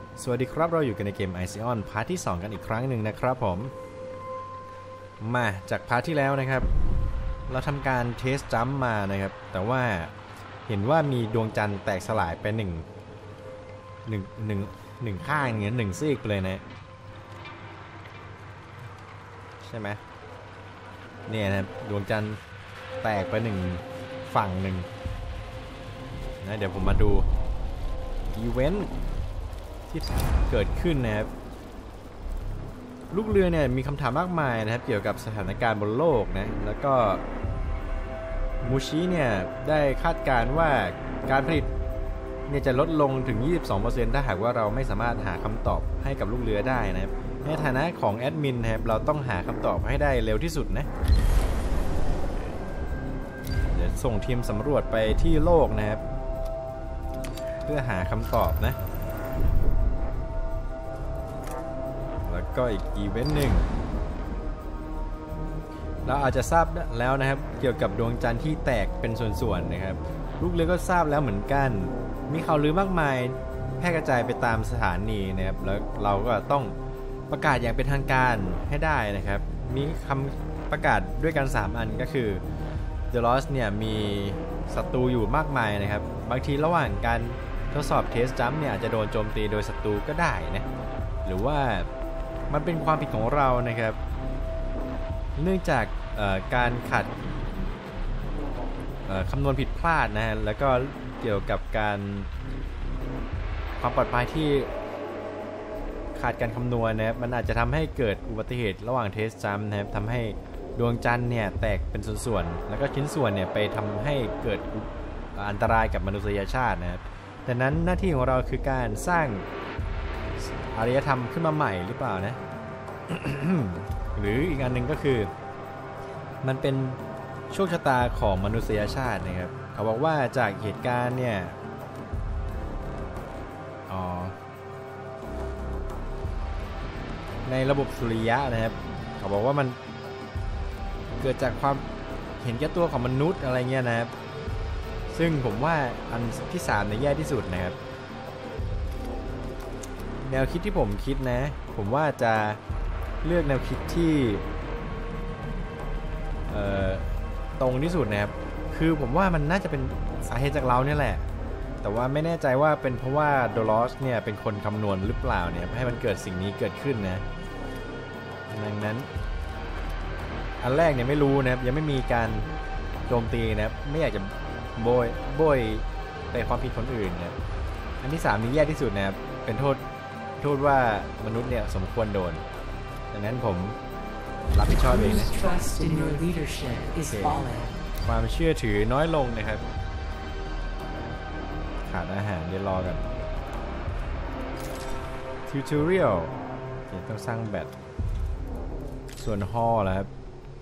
สวัสดีครับเราอยู่กันในเกม ICON พาร์ทที่2กันอีกครั้งหนึ่งนะครับผมมาจากพาร์ทที่แล้วนะครับเราทำการเทสจัมป์มานะครับแต่ว่าเห็นว่ามีดวงจันทร์แตกสลายไปหนึ่งข้างอย่างเงี้ยหนึ่งซีกไปเลยนะใช่ไหมเนี่ยนะดวงจันทร์แตกไปฝั่งหนึ่งนะเดี๋ยวผมมาดูอีเวนต์ที่เกิดขึ้นนะครับลูกเรือเนี่ยมีคำถามมากมายนะครับเกี่ยวกับสถานการณ์บนโลกนะแล้วก็มูชิเนี่ยได้คาดการณ์ว่าการผลิตเนี่ยจะลดลงถึง 22% ถ้าหากว่าเราไม่สามารถหาคำตอบให้กับลูกเรือได้นะครับในฐานะของแอดมินนะครับเราต้องหาคำตอบให้ได้เร็วที่สุดนะเดี๋ยวส่งทีมสำรวจไปที่โลกนะครับเพื่อหาคำตอบนะแล้วก็อีกอีเวนต์หนึ่งเราอาจจะทราบแล้วนะครับเกี่ยวกับดวงจันทร์ที่แตกเป็นส่วนๆนะครับลูกเรือก็ทราบแล้วเหมือนกันมีข่าวลือมากมายแพร่กระจายไปตามสถานีนะครับแล้วเราก็ต้องประกาศอย่างเป็นทางการให้ได้นะครับมีคำประกาศด้วยกัน3อันก็คือ The Lost เนี่ยมีศัตรูอยู่มากมายนะครับบางทีระหว่างการทดสอบเทสจัมป์เนี่ยอาจจะโดนโจมตีโดยศัตรูก็ได้นะหรือว่ามันเป็นความผิดของเรานะครับเนื่องจากการขัดคำนวณผิดพลาดนะฮะแล้วก็เกี่ยวกับการความปลอดภัยที่ขาดการคำนวณนะครับมันอาจจะทำให้เกิดอุบัติเหตุระหว่างเทสจัมป์นะครับทำให้ดวงจันทร์เนี่ยแตกเป็นส่วนๆแล้วก็ชิ้นส่วนเนี่ยไปทำให้เกิดอันตรายกับมนุษยชาตินะครับดังนั้นหน้าที่ของเราคือการสร้างอารยธรรมขึ้นมาใหม่หรือเปล่านะ หรืออีกอันหนึ่งก็คือมันเป็นโชคชะตาของมนุษยชาตินะครับเขาบอกว่าจากเหตุการณ์เนี่ยในระบบสุริยะนะครับเขาบอกว่ามันเกิดจากความเห็นแก่ตัวของมนุษย์อะไรเงี้ยนะครับซึ่งผมว่าอันที่3เนี่ยแย่ที่สุดนะครับแนวคิดที่ผมคิดนะผมว่าจะเลือกแนวคิดที่ตรงที่สุดนะครับคือผมว่ามันน่าจะเป็นสาเหตุจากเราเนี่ยแหละแต่ว่าไม่แน่ใจว่าเป็นเพราะว่าโดลอสเนี่ยเป็นคนคำนวณหรือเปล่าเนี่ยให้มันเกิดสิ่งนี้เกิดขึ้นนะดังนั้นอันแรกเนี่ยไม่รู้นะครับยังไม่มีการโจมตีนะครับไม่อยากจะโบยไปความผิดคนอื่นนะอันที่3นี้แย่ที่สุดนะครับเป็นโทษว่ามนุษย์เนี่ยสมควรโดนดังนั้นผมรับผิดชอบเองนะความเชื่อถือน้อยลงนะครับขาดอาหารเดี๋ยวรอกันทิวทอเรียลต้องสร้างแบตส่วนฮอแล้วครับ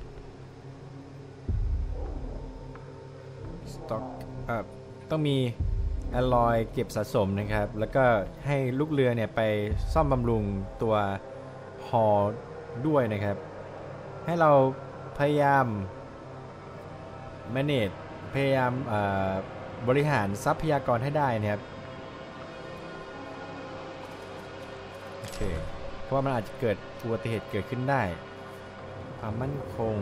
สต็อกต้องมีแอลลอยเก็บสะสมนะครับแล้วก็ให้ลูกเรือเนี่ยไปซ่อมบำรุงตัวฮอด้วยนะครับให้เราพยายาม manage พยายามบริหารทรัพยากรให้ได้นะครับโอเคเพราะว่ามันอาจจะเกิดอุบัติเหตุเกิดขึ้นได้ความมั่นคง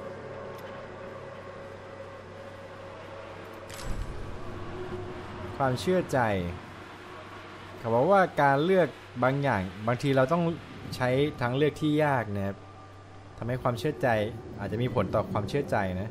ความเชื่อใจเขาบอกว่าการเลือกบางอย่างบางทีเราต้องใช้ทางเลือกที่ยากนะครับทำให้ความเชื่อใจอาจจะมีผลต่อความเชื่อใจนะ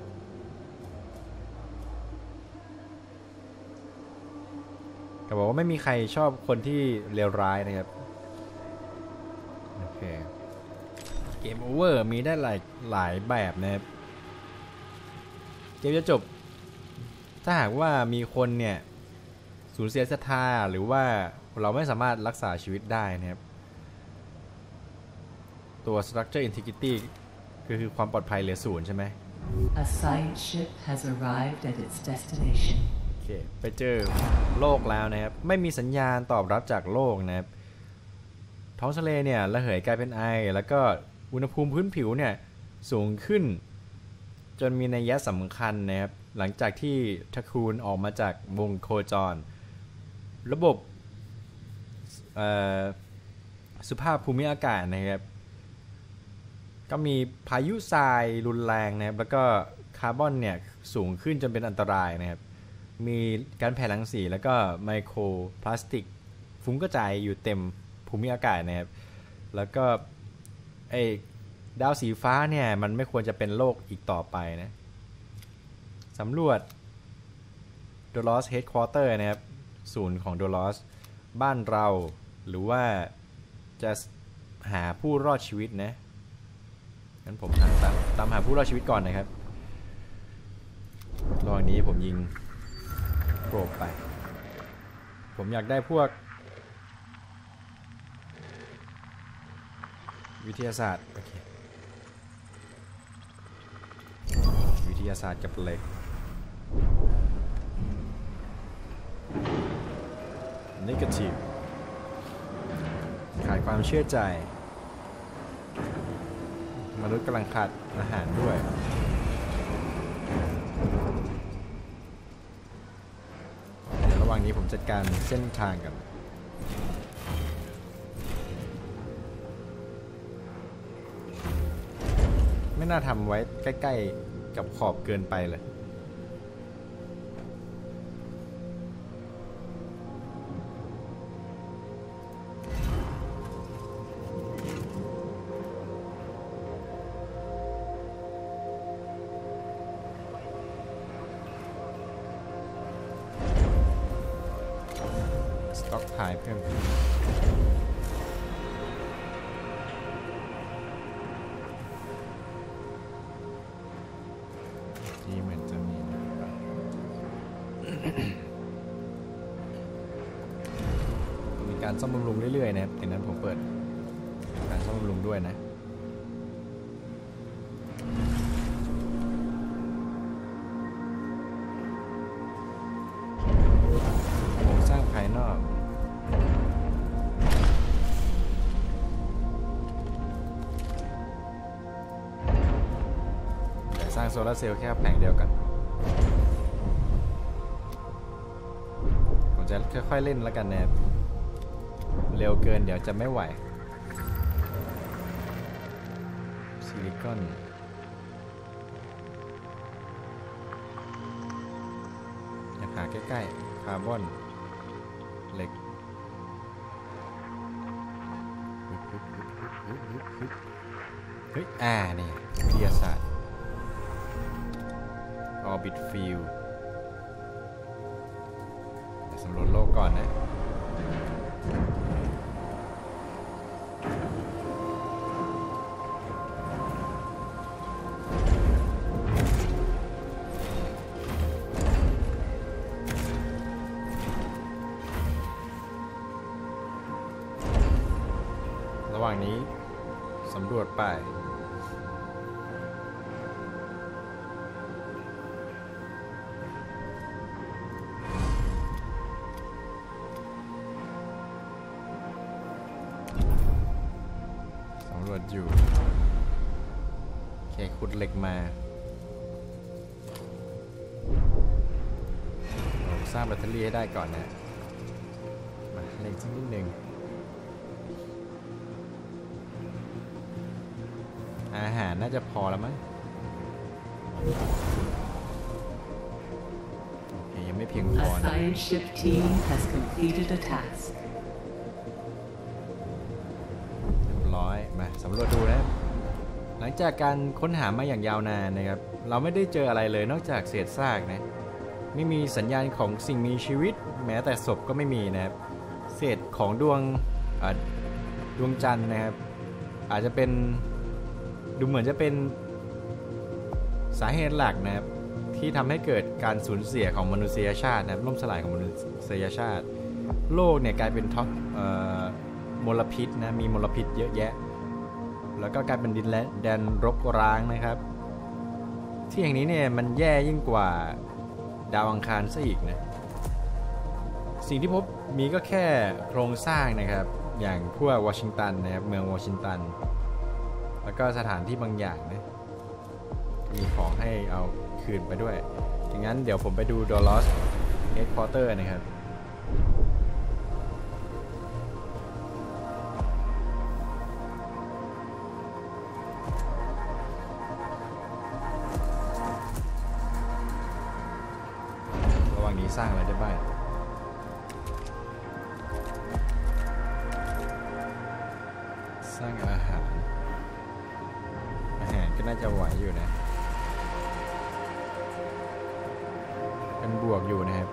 เขาบอกว่าไม่มีใครชอบคนที่เลวร้ายนะครับโอเคเกมโอเวอร์มีได้หลายแบบนะครับเกมจะจบถ้าหากว่ามีคนเนี่ยสูญเสียศรัทธาหรือว่าเราไม่สามารถรักษาชีวิตได้นะครับตัว structure integrity คือความปลอดภัยเหลือ0ใช่ไหม A science ship has arrived at its destination โอเคไปเจอโลกแล้วนะครับไม่มีสัญญาณตอบรับจากโลกนะครับท้องทะเลเนี่ยระเหยกลายเป็นไอแล้วก็อุณหภูมิพื้นผิวเนี่ยสูงขึ้นจนมีนัยสำคัญนะครับหลังจากที่ทาคูนออกมาจากวงโคจรระบบสภาพภูมิอากาศนะครับก็มีพายุทรายรุนแรงนะครับแล้วก็คาร์บอนเนี่ยสูงขึ้นจนเป็นอันตรายนะครับมีการแผ่รังสีแล้วก็ไมโครพลาสติกฟุ้งกระจายอยู่เต็มภูมิอากาศนะครับแล้วก็ไอ้ดาวสีฟ้าเนี่ยมันไม่ควรจะเป็นโลกอีกต่อไปนะสำรวจ Dolos Headquarter นะครับศูนย์ของ Dolos บ้านเราหรือว่าจะหาผู้รอดชีวิตนะงั้นผมตามหาผู้รอดชีวิตก่อนนะครับระหว่างนี้ผมยิงโปรบไปผมอยากได้พวกวิทยาศาสตร์โอเควิทยาศาสตร์กับเหล็กNegative ขาดความเชื่อใจมนุษย์กำลังขาดอาหารด้วยเดี๋ยวระหว่างนี้ผมจัดการเส้นทางกันไม่น่าทำไว้ใกล้ๆกับขอบเกินไปเลยสต็อกขายเพิ่มที่เหมือนจะมีมีการซ่อมบำรุงเรื่อยๆนะครับดังนั้นผมเปิดการซ่อมบำรุงด้วยนะโครงสร้างภายนอกสร้างโซลาร์เซลล์แค่แผงเดียวกันผมจะค่อยๆเล่นแล้วกันนะครับเร็วเกินเดี๋ยวจะไม่ไหวซิลิคอนอยากหาใกล้ๆคาร์บอนเหล็กเฮ้ยนี่วิทยาศาสตร์Orbit Field สำรวจโลกก่อนนะระหว่างนี้สำรวจไปอยู่แค่ขุดเหล็กมาสร้างแบตเตอรี่ให้ได้ก่อนนะมาเล็กสักนิดหนึ่งอาหารน่าจะพอแล้วมั้งโอเคยังไม่เพียงพอ A นะ science ship team has completed a task. มาสำรวจดูนะหลังจากการค้นหามาอย่างยาวนานนะครับเราไม่ได้เจออะไรเลยนอกจากเศษซากนะไม่มีสัญญาณของสิ่งมีชีวิตแม้แต่ศพก็ไม่มีนะครับเศษของดวงจันทร์นะครับอาจจะเป็นดูเหมือนจะเป็นสาเหตุหลักนะครับที่ทำให้เกิดการสูญเสียของมนุษยชาตินะครับล่มสลายของมนุษยชาติโลกเนี่ยกลายเป็นมลพิษนะมีมลพิษเยอะแยะแล้วก็กลายเป็นดินแดนรกร้างนะครับที่แห่งนี้เนี่ยมันแย่ยิ่งกว่าดาวอังคารซะอีกนะสิ่งที่พบมีก็แค่โครงสร้างนะครับอย่างพวกวอชิงตันนะครับเมืองวอชิงตันแล้วก็สถานที่บางอย่างนะมีของให้เอาคืนไปด้วยอย่างนั้นเดี๋ยวผมไปดู Dolos Headquarter นะครับสร้างอะไรได้บ้างสร้างอาหารก็น่าจะไหวอยู่นะเป็นบวกอยู่นะครับ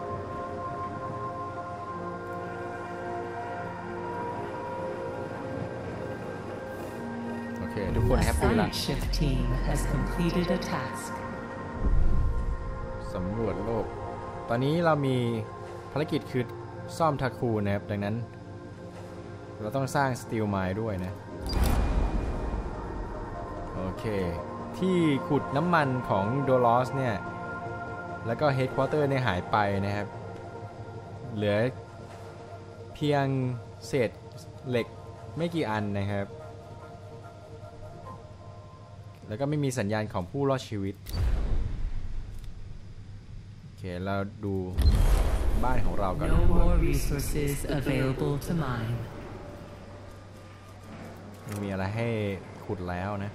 โอเคทุกคน The แฮปปี้ละ science ship team has completed a task. สำรวจโลกตอนนี้เรามีภารกิจคือซ่อมทาคูนะครับดังนั้นเราต้องสร้างสตีลไมล์ด้วยนะโอเคที่ขุดน้ำมันของโดลอสเนี่ยแล้วก็เฮดควอเตอร์เนี่ยหายไปนะครับเหลือเพียงเศษเหล็กไม่กี่อันนะครับแล้วก็ไม่มีสัญญาณของผู้รอดชีวิตโอเคเราดูบ้านของเราก่อน No more resources available to mine. มีอะไรให้ขุดแล้วนะ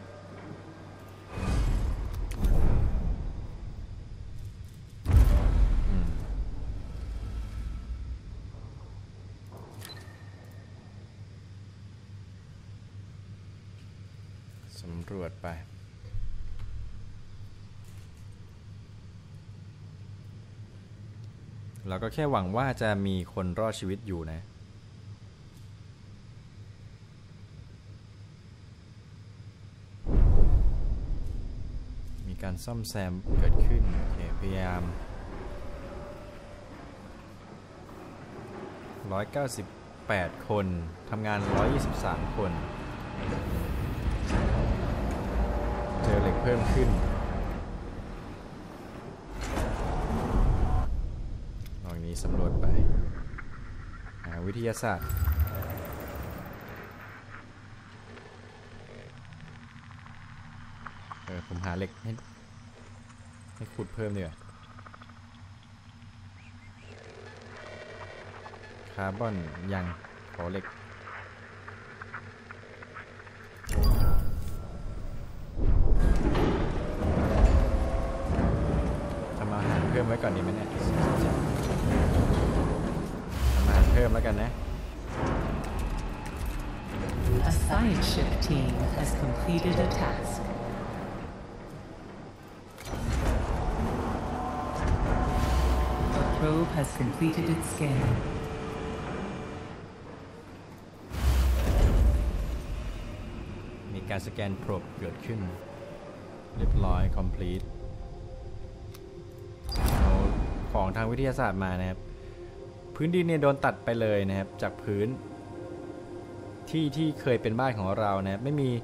สำรวจไปเราก็แค่หวังว่าจะมีคนรอดชีวิตอยู่นะมีการซ่อมแซมเกิดขึ้นโอเคพยายาม198 คนทำงาน123 คนเจอเหล็กเพิ่มขึ้นลองนี้สำรวจไปวิทยาศาสตร์ผมหาเหล็กให้ขุดเพิ่มดีกว่าคาร์บอนยังขอเหล็กทำอาหารเพิ่มไว้ก่อนดีไหมเนี่ยทำอาหารเพิ่มแล้วกันนะ A science ship team has completed a task. The probe has completed its scan. มีการสแกนโปรบเกิดขึ้นเรียบร้อย complete เอาของทางวิทยาศาสตร์มานะครับพื้นดินเนี่ยโดนตัดไปเลยนะครับจากพื้นที่เคยเป็นบ้านของเรานะครับไม่มี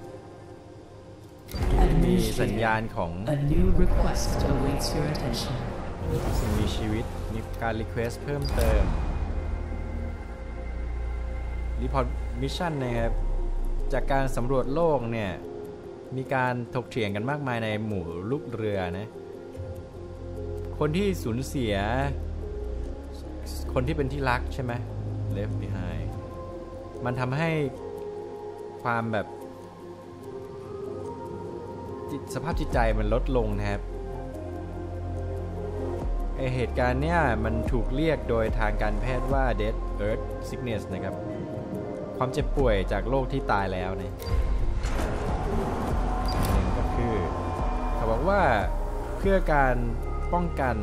สัญญาณของ A new request awaits your attention. สิ่งมีชีวิตมีการ request เพิ่มเติม report mission นะครับจากการสำรวจโลกเนี่ยมีการถกเถียงกันมากมายในหมู่ลูกเรือนะคนที่สูญเสียคนที่เป็นที่รักใช่ไหม left behind มันทำให้ความแบบสภาพจิตใจมันลดลงนะครับเหตุการณ์เนี้ยมันถูกเรียกโดยทางการแพทย์ว่า Dead Earth Sickness นะครับความเจ็บป่วยจากโรคที่ตายแล้วเนี่ยก็คือเขาบอกว่าเพื่อการป้องกัน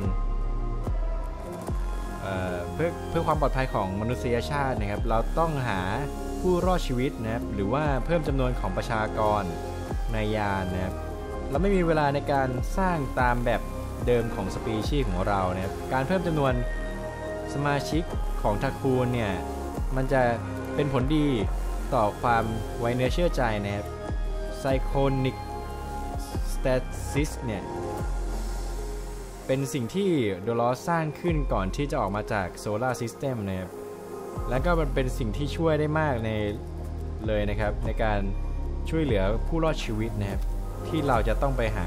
เพื่อความปลอดภัยของมนุษยชาตินะครับเราต้องหาผู้รอดชีวิตนะครับหรือว่าเพิ่มจำนวนของประชากรในยานนะครับเราไม่มีเวลาในการสร้างตามแบบเดิมของสปีชีส์ของเรานะครับการเพิ่มจำนวนสมาชิกของทาคูนเนี่ยมันจะเป็นผลดีต่อความไว้เนื้อเชื่อใจนะครับไซโคนิกสเตซิสเนี่ยเป็นสิ่งที่โดลอสสร้างขึ้นก่อนที่จะออกมาจากโซลาร์ซิสเต็มนะครับแล้วก็มันเป็นสิ่งที่ช่วยได้มากเลยนะครับในการช่วยเหลือผู้รอดชีวิตนะครับที่เราจะต้องไปหา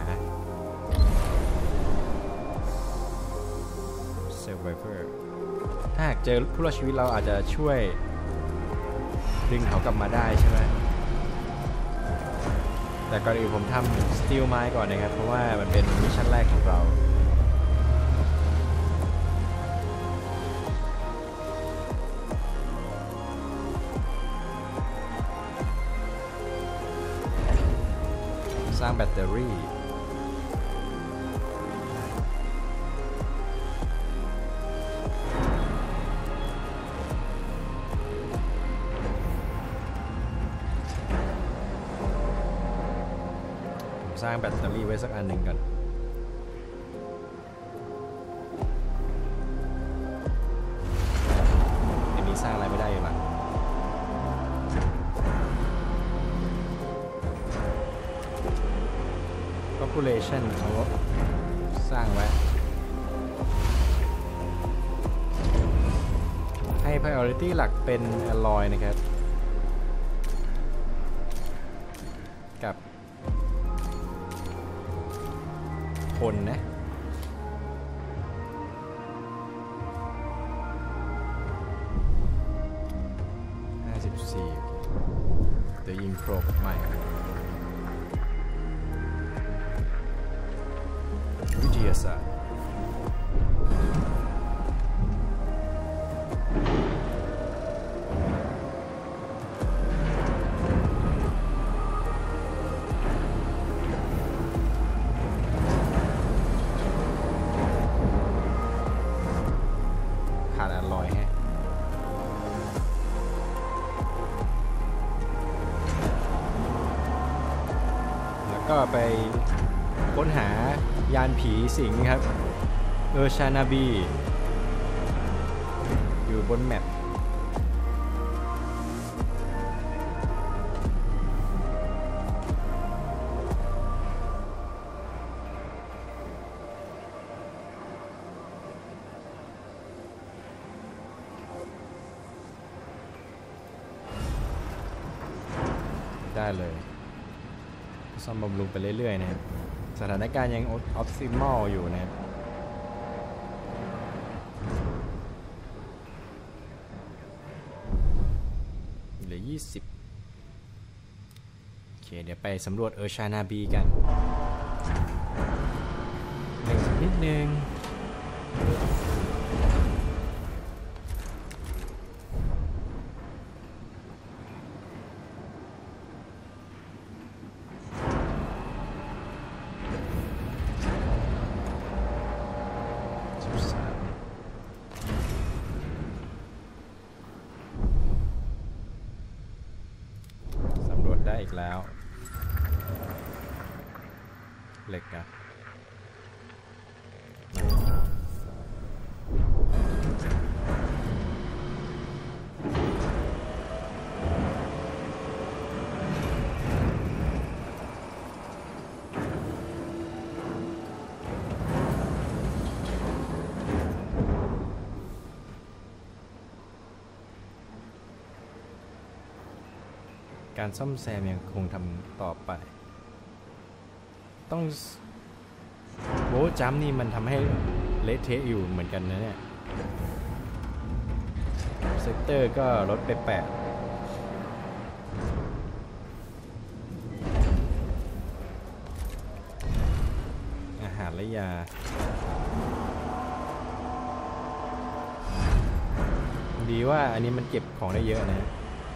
Survivor ถ้าหากเจอผู้รอดชีวิตเราอาจจะช่วยดึงเขากลับมาได้ใช่ไหมแต่ก่อนอื่นผมทำสตีลไม้ก่อนนะครับเพราะว่ามันเป็นมิชชั่นแรกของเราสร้างแบตเตอรี่สร้างแบตเตอรี่ไว้สักอันหนึ่งกันอันนี้สร้างอะไรไม่ได้อยู่ละ population เขาสร้างไว้ให้ priority หลักเป็น alloy นะครับกับคนนะ54เดี๋ยวยิงโปรบใหม่วิทยาศาสตร์ขาดอร่อยแฮะแล้วก็ไปค้นหายานผีสิงครับชานาบีอยู่บนแมปได้เลยซ่อมบำรุงไปเรื่อยๆนะครับสถานการณ์ยังออพติมอลอยู่นะครับเหลือ20โอเคเดี๋ยวไปสำรวจชานาบีกันนิดนึงได้อีกแล้วเหล็กอะการซ่อมแซมยังคงทำต่อไปต้องโบจัมนี่มันทำให้เละเทะอยู่เหมือนกันนะเนี่ยเซกเตอร์ก็ลดไป8อาหารและยาดีว่าอันนี้มันเก็บของได้เยอะนะ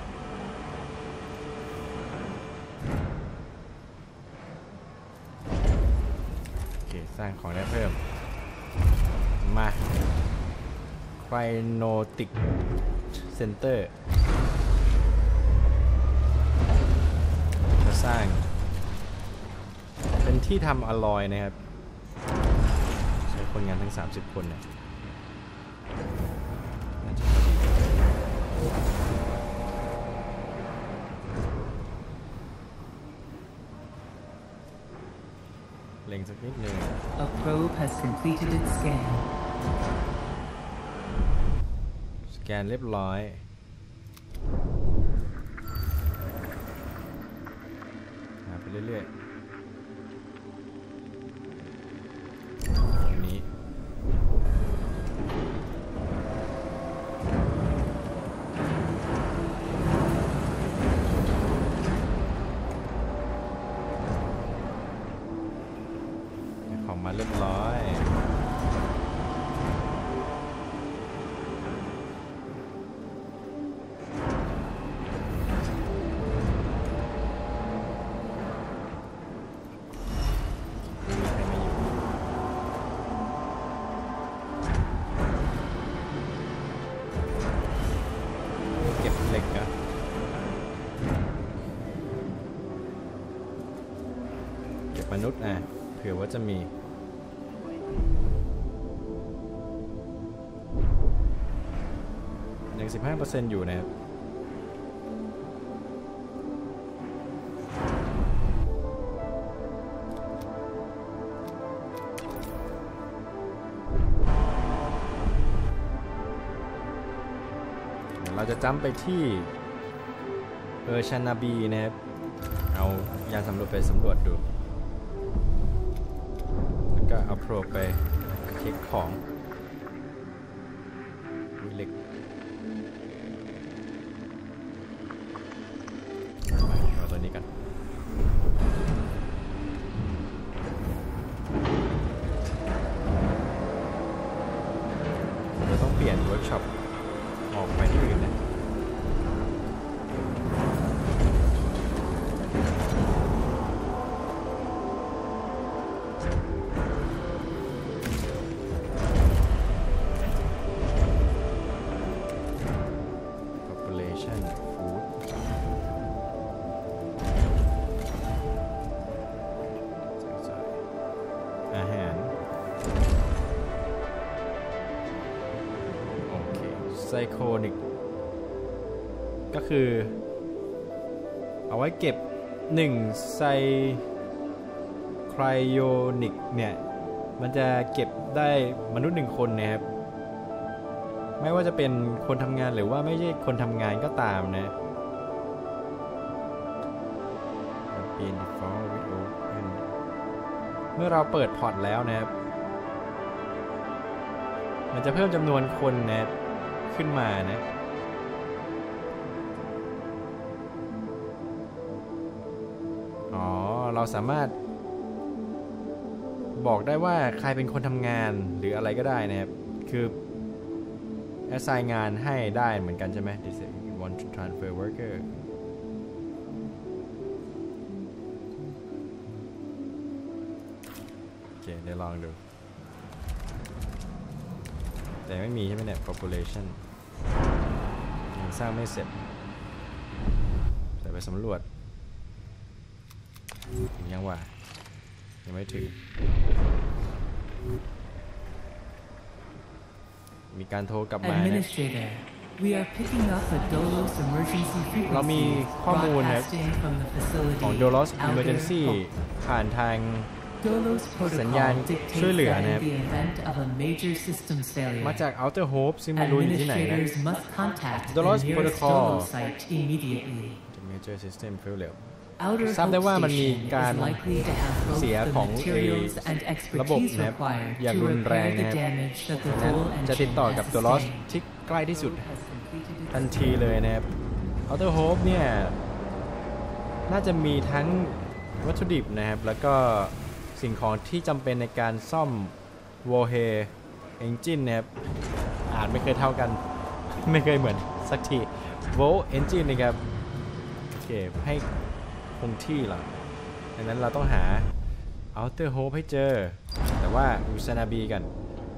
สร้างของได้เพิ่มมาไคโนติกเซ็นเตอร์จะสร้างเป็นที่ทำอลลอยนะครับใช้คนงานทั้ง30คนเนี่ยเล็งสักนิดนึง A probe has completed its scan. สแกนเรียบร้อยหาไปเรื่อยๆตรงนี้ของมาเรียบร้อยมนุษย์เผื่อว่าจะมียัง 15% อยู่นะครับเราจะจ้ำไปที่ชานาบีนะครับเอายานสำรวจไปสำรวจดูแล้วก็เอาโปรไปเช็คของเหล็กเอาตัวนี้กันเราต้องเปลี่ยนเวิร์กช็อปออกไปที่อื่นนะอาหารโอเคไซโคนิกก็คือเอาไว้เก็บ1ไซไครโอนิกเนี่ยมันจะเก็บได้มนุษย์1คนนะครับไม่ว่าจะเป็นคนทำงานหรือว่าไม่ใช่คนทำงานก็ตามนะเมื่อเราเปิดพอร์ตแล้วนะครับมันจะเพิ่มจำนวนคนนะขึ้นมานะเราสามารถบอกได้ว่าใครเป็นคนทำงานหรืออะไรก็ได้นะครับคือ assign งานให้ได้เหมือนกันใช่ไหม This want to transfer workerเดี๋ยวลองดูแต่ไม่มีใช่ไหมเนี่ย population ยังสร้างไม่เสร็จแต่ไปสำรวจยังว่ายังไม่ถึงมีการโทรกลับมาเนี่ยเรามีข้อมูลนะของ Dolos Emergency ผ่านทางสัญญาณช่วยเหลือนะครับมาจาก Outer Hope ซึ่งไม่รู้อยู่ที่ไหนนะ Dolos Protocol Major System Failure ทราบได้ว่ามันมีการเสียของระบบนะครับอย่างรุนแรงนะครับจะติดต่อกับ Dolos ที่ใกล้ที่สุดทันทีเลยนะครับ Outer Hope เนี่ยน่าจะมีทั้งวัตถุดิบนะครับแล้วก็สิ่งของที่จำเป็นในการซ่อม Warhead Engine นะครับอ่านไม่เคยเท่ากันไม่เคยเหมือนสักที Volt Engine นะครับโอเคให้คงที่หรอดังนั้นเราต้องหา Outer Hope ให้เจอแต่ว่าชานาบีกัน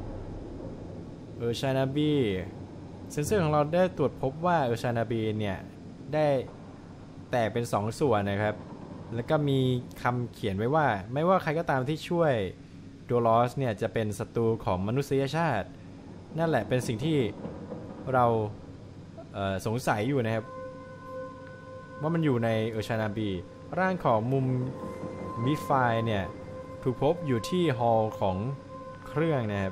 ชานาบีเซนเซอร์ของเราได้ตรวจพบว่าชานาบีเนี่ยได้แตกเป็น2ส่วนนะครับแล้วก็มีคำเขียนไว้ว่าไม่ว่าใครก็ตามที่ช่วยโดลอสเนี่ยจะเป็นศัตรูของมนุษยชาตินั่นแหละเป็นสิ่งที่เราสงสัยอยู่นะครับว่ามันอยู่ในชานาบีร่างของมุมมิไฟเนี่ยถูกพบอยู่ที่ฮอลล์ของเครื่องนะครับ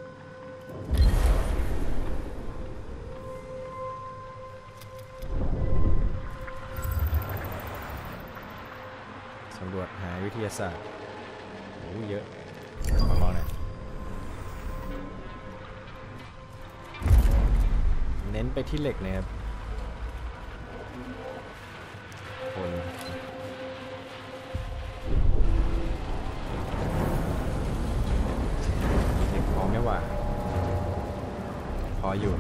สำรวจหาวิทยาศาสตร์โอ้เยอะขอลองหน่อยเน้นไปที่เหล็กนะครับคนเหล็กพอไม่ว่าพออยู่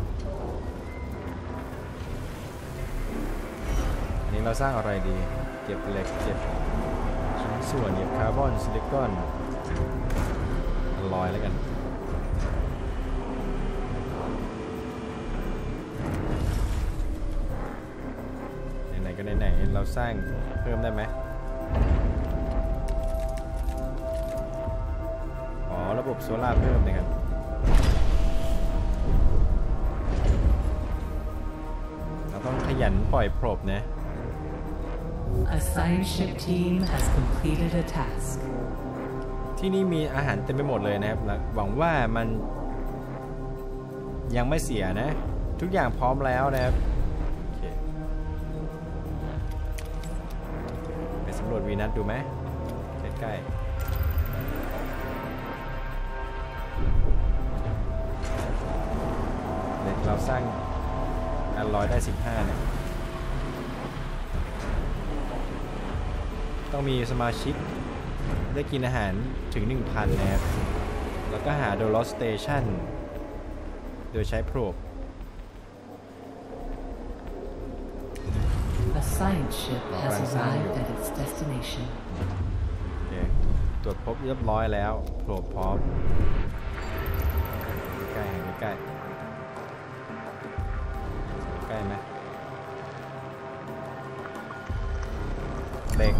อันนี้เราสร้างอะไรดีเก็บเหล็กเก็บชิ้นส่วนเก็บคาร์บอนซิลิคอนอลลอยแล้วกันไหนๆก็ไหนๆเราสร้างเพิ่มได้ไหมระบบโซล่าร์เพิ่มนะครับเราต้องขยันปล่อยโพรบนะ A science ship team has completed a task. ที่นี่มีอาหารเต็มไปหมดเลยนะครับและหวังว่ามันยังไม่เสียนะทุกอย่างพร้อมแล้วนะครับโอเคไปสำรวจวีนัสดูไหมใกล้ๆเด็กเราสร้างอลลอยได้15เนี่ยต้องมีสมาชิกได้กินอาหารถึง 1,000 นะครับแล้วก็หาโดลอสสเตชันโดยใช้โพรบ A science ship has arrived at its destination. โอเคตรวจพบเรียบร้อยแล้วโพรบพร้อมใกล้ๆใกล้ๆใกล้ไหมเล็ก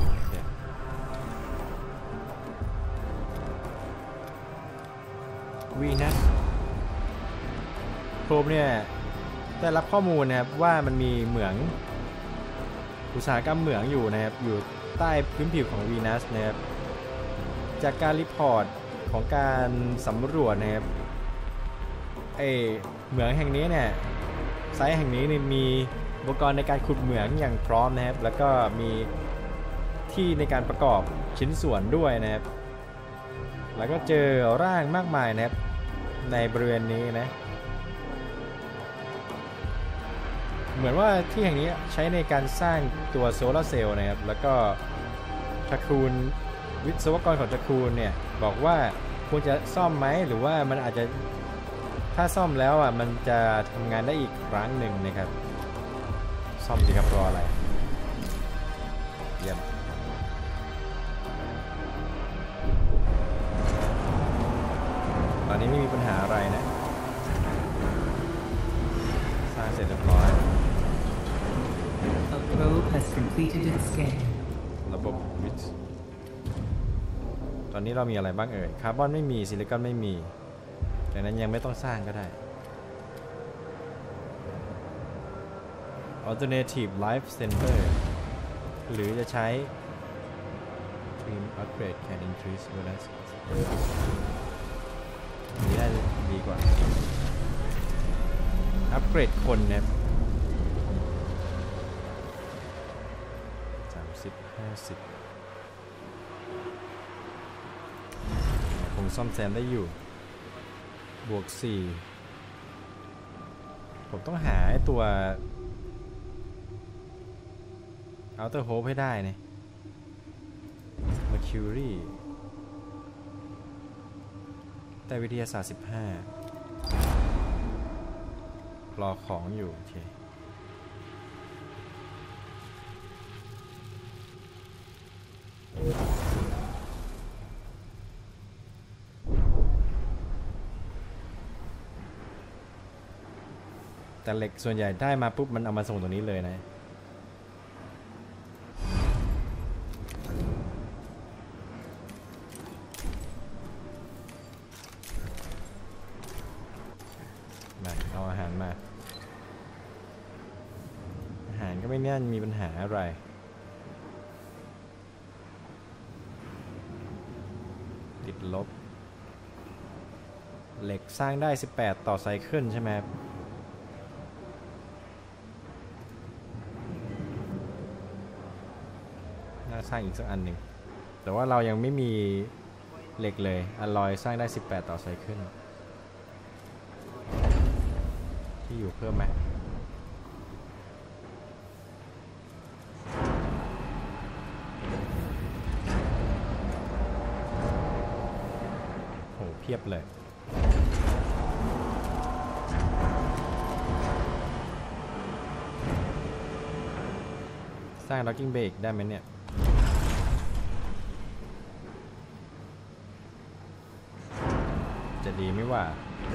วีนัสโพรบเนี่ยได้รับข้อมูลนะครับว่ามันมีเหมืองอุตสาหกรรมเหมืองอยู่นะครับอยู่ใต้พื้นผิวของวีนัสนะครับจากการรีพอร์ตของการสำรวจนะครับเหมืองแห่งนี้เนี่ยไซต์แห่งนี้มีอุปกรณ์ในการขุดเหมืองอย่างพร้อมนะครับแล้วก็มีที่ในการประกอบชิ้นส่วนด้วยนะครับแล้วก็เจอร่างมากมายนะครับในบริเวณนี้นะเหมือนว่าที่แห่งนี้ใช้ในการสร้างตัวโซลาร์เซลล์นะครับแล้วก็ตระกูลวิศวกรของตระกูลเนี่ยบอกว่าควรจะซ่อมไหมหรือว่ามันอาจจะถ้าซ่อมแล้วอ่ะมันจะทำงานได้อีกครั้งหนึ่งนะครับซ่อมสิครับรออะไรเยี่ยมตอนนี้ไม่มีปัญหาอะไรนะสร้างเสร็จเรียบร้อย A probe has completed its scan. ระบบวิทย์ตอนนี้เรามีอะไรบ้างเอ่ยคาร์บอนไม่มีซิลิคอนไม่มีดังนั้นยังไม่ต้องสร้างก็ได้ Alternative Life Center หรือจะใช้ Dream Upgrade can increase bonus นี้ได้ดีกว่าอัปเกรดคนเนี่ย30-50คงซ่อมแซมได้อยู่บวก4ผมต้องหาตัว Outer Hope ให้ได้เนี่ย Mercury แต่วิทยาศาสตร์15รอของอยู่โอเคแต่เหล็กส่วนใหญ่ได้มาปุ๊บมันเอามาส่งตรงนี้เลยนะเอาอาหารมาอาหารก็ไม่น่ามีปัญหาอะไรติดลบเหล็กสร้างได้18ต่อไซเคิลใช่ไหมครับน่าสร้างอีกสักอันหนึ่งแต่ว่าเรายังไม่มีเหล็กเลยอลลอยสร้างได้18ต่อไซเคิลที่อยู่เพิ่มไหมโหเพียบเลยสร้าง Docking Bay ได้ไหมเนี่ยจะดีไม่ว่า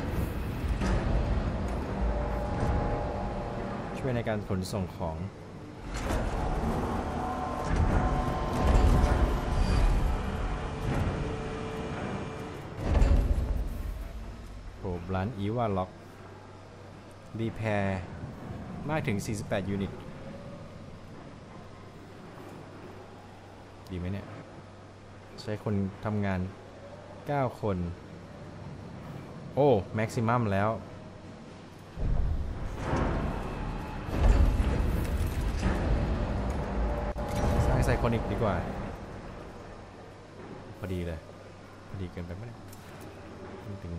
ช่วยในการขนส่งของโปรบลันอีวาล็อกรีแพร์มากถึง48ยูนิตดีไหมเนี่ยใช้คนทำงาน9คนโอ้แม็กซิมัมแล้วสร้างไซคอนิกดีกว่าพอดีเลยพอดีเกินไปไหมเป็น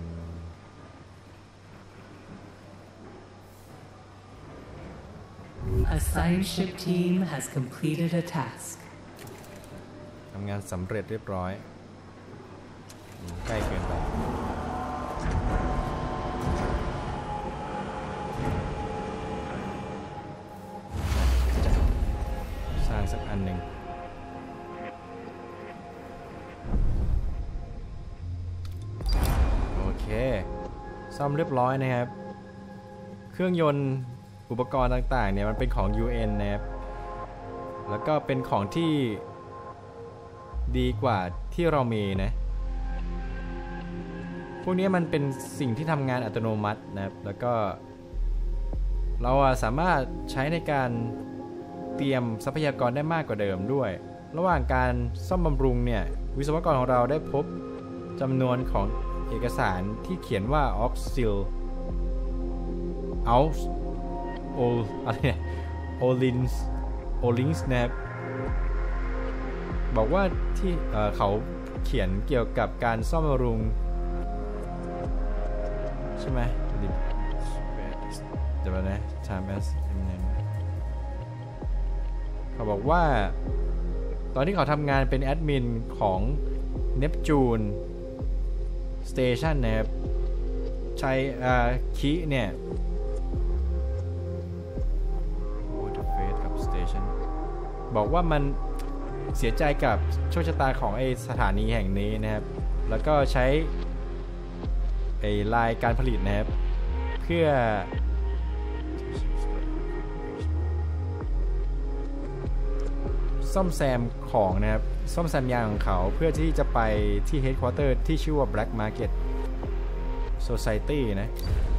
A science ship team has completed a task. ทำงานสำเร็จเรียบร้อยใกล้เกินไปสร้างสักอันหนึ่งโอเคซ่อมเรียบร้อยนะครับเครื่องยนต์อุปกรณ์ต่างๆเนี่ยมันเป็นของ UN นะครับแล้วก็เป็นของที่ดีกว่าที่เรามีนะพวกนี้มันเป็นสิ่งที่ทำงานอัตโนมัตินะครับแล้วก็เราสามารถใช้ในการเตรียมทรัพยากรได้มากกว่าเดิมด้วยระหว่างการซ่อมบำรุงเนี่ยวิศวกรของเราได้พบจำนวนของเอกสารที่เขียนว่า Oxil Outอะไรเนี่ย Olins นะครับบอกว่าที่เขาเขียนเกี่ยวกับการซ่อมบำรุงใช่ไหมเดี๋ยวนะ Times เขาบอกว่าตอนที่เขาทำงานเป็นแอดมินของ Neptune Station นะครับใช้คีเนี่ยบอกว่ามันเสียใจกับโชคชะตาของไอสถานีแห่งนี้นะครับแล้วก็ใช้ไอลายการผลิตนะครับเพื่อซ่อมแซมของนะครับซ่อมแซมยางของเขาเพื่อที่จะไปที่ Headquarter ที่ชื่อว่า Black Market Society นะ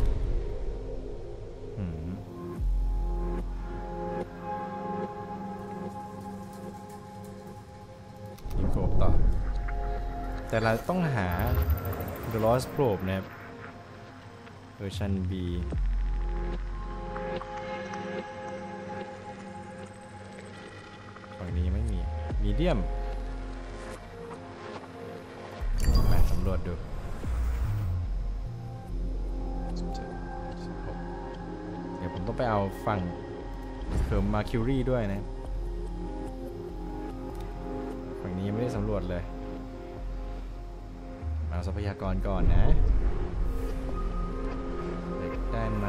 ต่อแต่เราต้องหา The Lost Probe นะครับเวอร์ชัน B ฝั่งนี้ไม่มี Medium มาสำรวจดูเดี๋ยวผมต้องไปเอาฝั่งเพิ่ม Mercury ด้วยนะฝั่งนี้ไม่ได้สำรวจเลยเอาทรัพยากรก่อนนะเด็กได้มา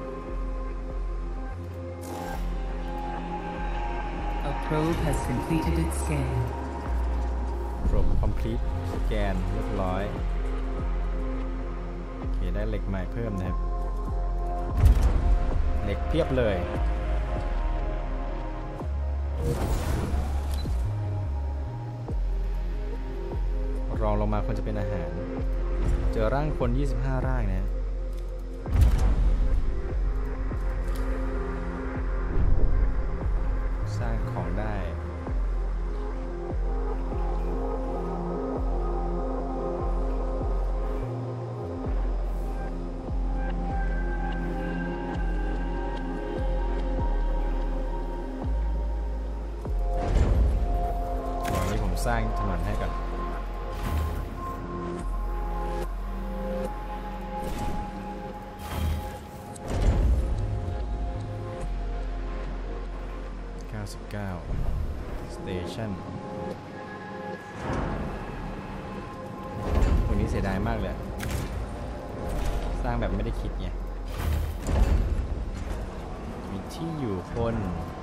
A probe has completed its scan. probe complete scan เรียบร้อยโอเคได้เหล็กใหม่เพิ่มนะครับเหล็กเพียบเลยรองลงมาควรจะเป็นอาหารเจอร่างคน25ร่างนะสร้างของได้ตอนนี้ผมสร้างถนนให้ก่อนStation ตัวนี้เสียดายมากเลยสร้างแบบไม่ได้คิดไงมีที่อยู่คน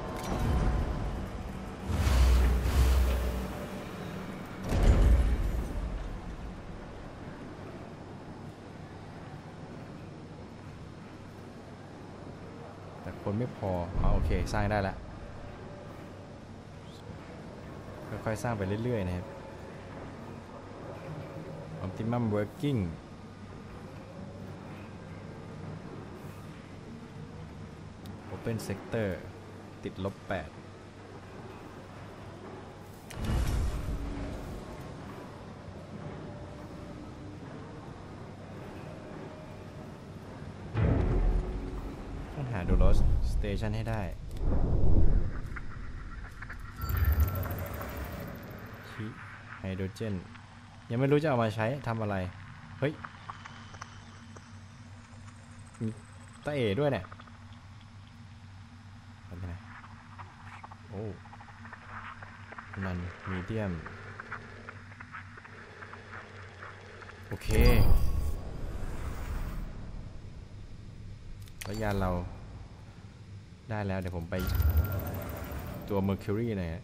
แต่คนไม่พอโอเคสร้างได้แล้วค่อยๆสร้างไปเรื่อยๆนะครับ Optimum Working Open Sector ติดลบ8ต้องหาดูโรสสเตชันให้ได้ไฮโดรเจนยังไม่รู้จะเอามาใช้ทำอะไรเฮ้ยมีตะเอด้วยเนี่ยทำไงโอ้มันมีเดียมโอเคแล้วยานเราได้แล้วเดี๋ยวผมไปตัว Mercury หน่อย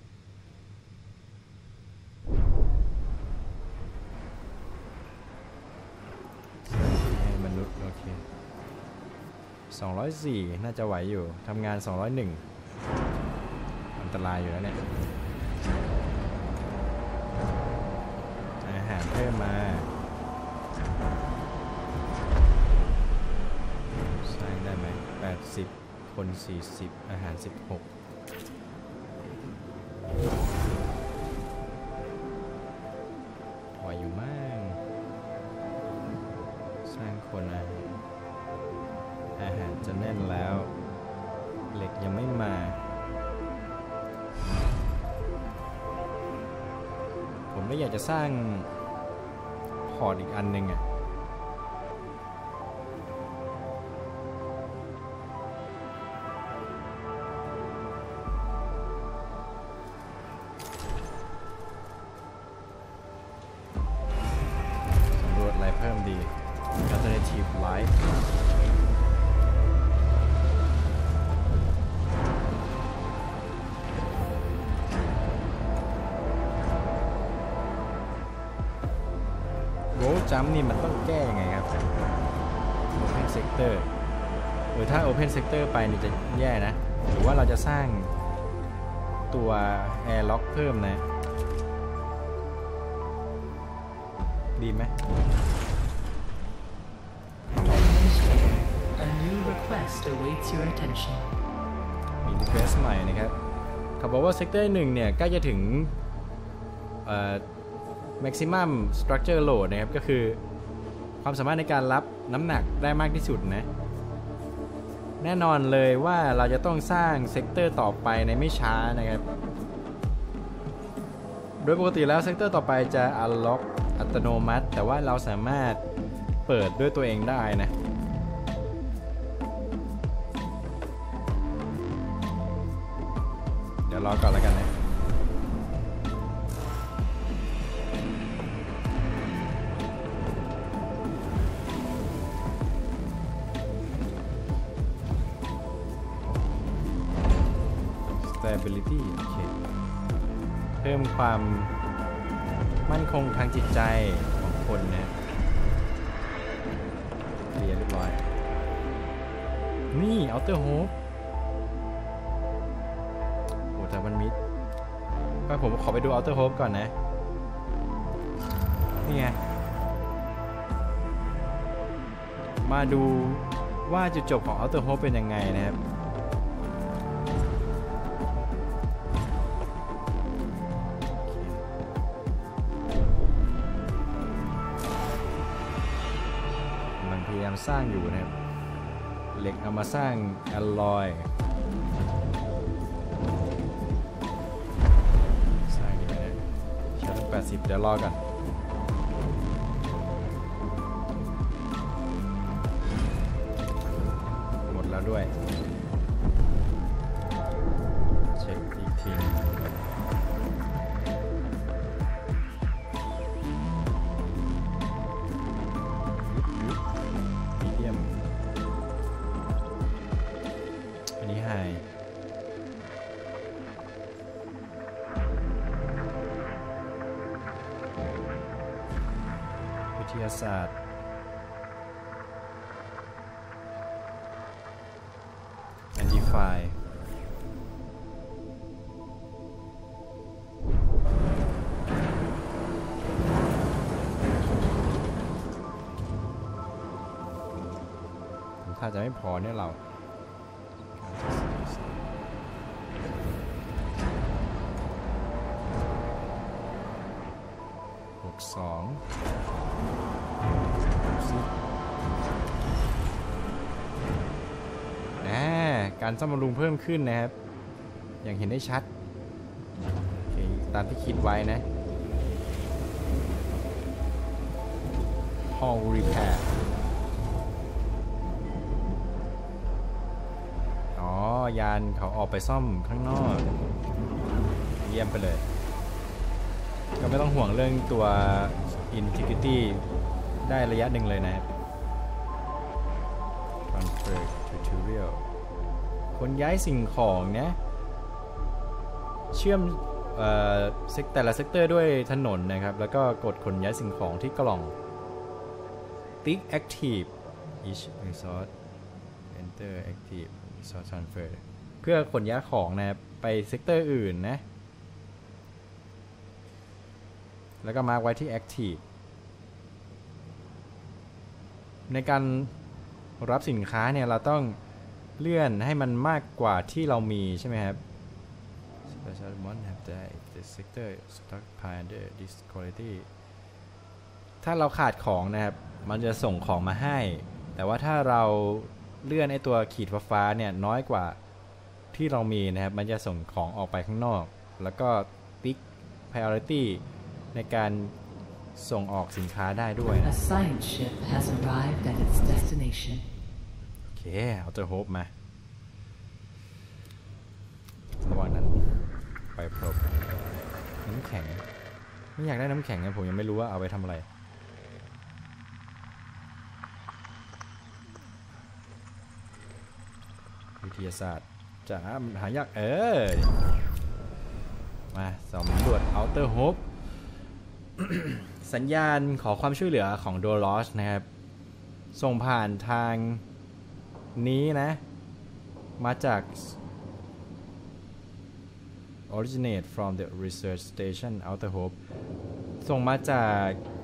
มนุษย์โอเค204น่าจะไหวอยู่ทำงาน201อันตรายอยู่แล้วเนี่ยอาหารเพิ่มมาสร้างได้ไหม80คน40อาหาร16ไหวอยู่มากสร้างคนอาหารจะแน่นแล้วเหล็กยังไม่มาผมไม่อยากจะสร้างพอร์ตอีกอันหนึ่งอะสำรวจอะไรเพิ่มดี Alternative Lifeจัมป์นี่มันต้องแก้ยังไงครับ Open Sector ถ้า Open Sector ไปนี่จะแย่นะหรือว่าเราจะสร้างตัว Airlock เพิ่มนะดีไหม A new request awaits your attention. มี request ใหม่นะครับเขาบอกว่า Sector 1เนี่ยใกล้จะถึงmaximum structure load นะครับก็คือความสามารถในการรับน้ำหนักได้มากที่สุดนะแน่นอนเลยว่าเราจะต้องสร้างเซกเตอร์ต่อไปในไม่ช้านะครับโดยปกติแล้วเซกเตอร์ต่อไปจะ unlock อัตโนมัติแต่ว่าเราสามารถเปิดด้วยตัวเองได้นะเดี๋ยวรอก่อนแล้วกันนะStability โอเคเพิ่มความมั่นคงทางจิตใจของคนนะเคลียร์เรียบร้อยนี่ Outer Hope โอ้แต่มันมิดผมขอไปดู Outer Hope ก่อนนะนี่ไงมาดูว่าจุดจบของ Outer Hope เป็นยังไงนะครับพยายามสร้างอยู่นะครับเหล็กเอามาสร้างอลลอยสร้างยังไงเนี่ยใช้ตั้ง80เดี๋ยวรอกันหมดแล้วด้วยเช็คอีกทีวิทยาศาสตร์ Identify ถ้าจะไม่พอเนี่ยเรา 2การซ่อมบำรุงเพิ่มขึ้นนะครับอย่างเห็นได้ชัดโอเคตามที่คิดไว้นะ Hall Repair อ๋อยานเขาออกไปซ่อมข้างนอกเยี่ยมไปเลยก็ไม่ต้องห่วงเรื่องตัว Integrity ได้ระยะหนึ่งเลยนะครับ Transfer Tutorial คนย้ายสิ่งของนะเชื่อมแต่ละเซกเตอร์ด้วยถนนนะครับแล้วก็กดขนย้ายสิ่งของที่กล่อง Tick Active Each Resource Enter Active Resource Transfer เพื่อขนย้ายของนะครับไปเซกเตอร์อื่นนะแล้วก็มาร์คไว้ที่ Active ในการรับสินค้าเนี่ยเราต้องเลื่อนให้มันมากกว่าที่เรามีใช่ไหมครับ Special One have the sector stockpile under this quality ถ้าเราขาดของนะครับมันจะส่งของมาให้แต่ว่าถ้าเราเลื่อนไอ้ตัวขีดฟ้าๆเนี่ยน้อยกว่าที่เรามีนะครับมันจะส่งของออกไปข้างนอกแล้วก็ติ๊ก priority ในการส่งออกสินค้าได้ด้วย A science ship has arrived at its destination. โอเคเอาเจอโฮปมาระหว่างนั้นไปพบน้ำแข็งไม่อยากได้น้ำแข็งนะผมยังไม่รู้ว่าเอาไปทำอะไรวิทยาศาสตร์จะหายากมาสำรวจ Outer Hope สัญญาณขอความช่วยเหลือของ Dolos นะครับส่งผ่านทางนี้นะมาจาก originate from the research station Outer Hope ส่งมาจาก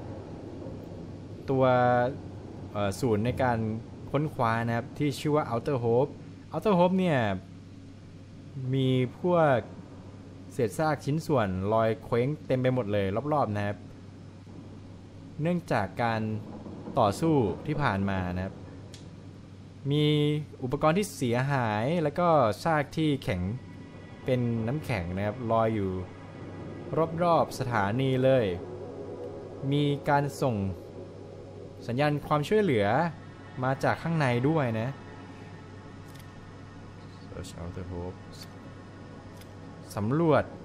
ตัวศูนย์ในการค้นคว้านะครับที่ชื่อว่า Outer Hope Outer Hope เนี่ยมีพวกเศษซากชิ้นส่วนลอยเคว้งเต็มไปหมดเลยรอบๆนะครับเนื่องจากการต่อสู้ที่ผ่านมานะครับมีอุปกรณ์ที่เสียหายแล้วก็ซากที่แข็งเป็นน้ำแข็งนะครับลอยอยู่รอบๆสถานีเลยมีการส่งสัญญาณความช่วยเหลือมาจากข้างในด้วยนะ Search Outer Hope สำรวจ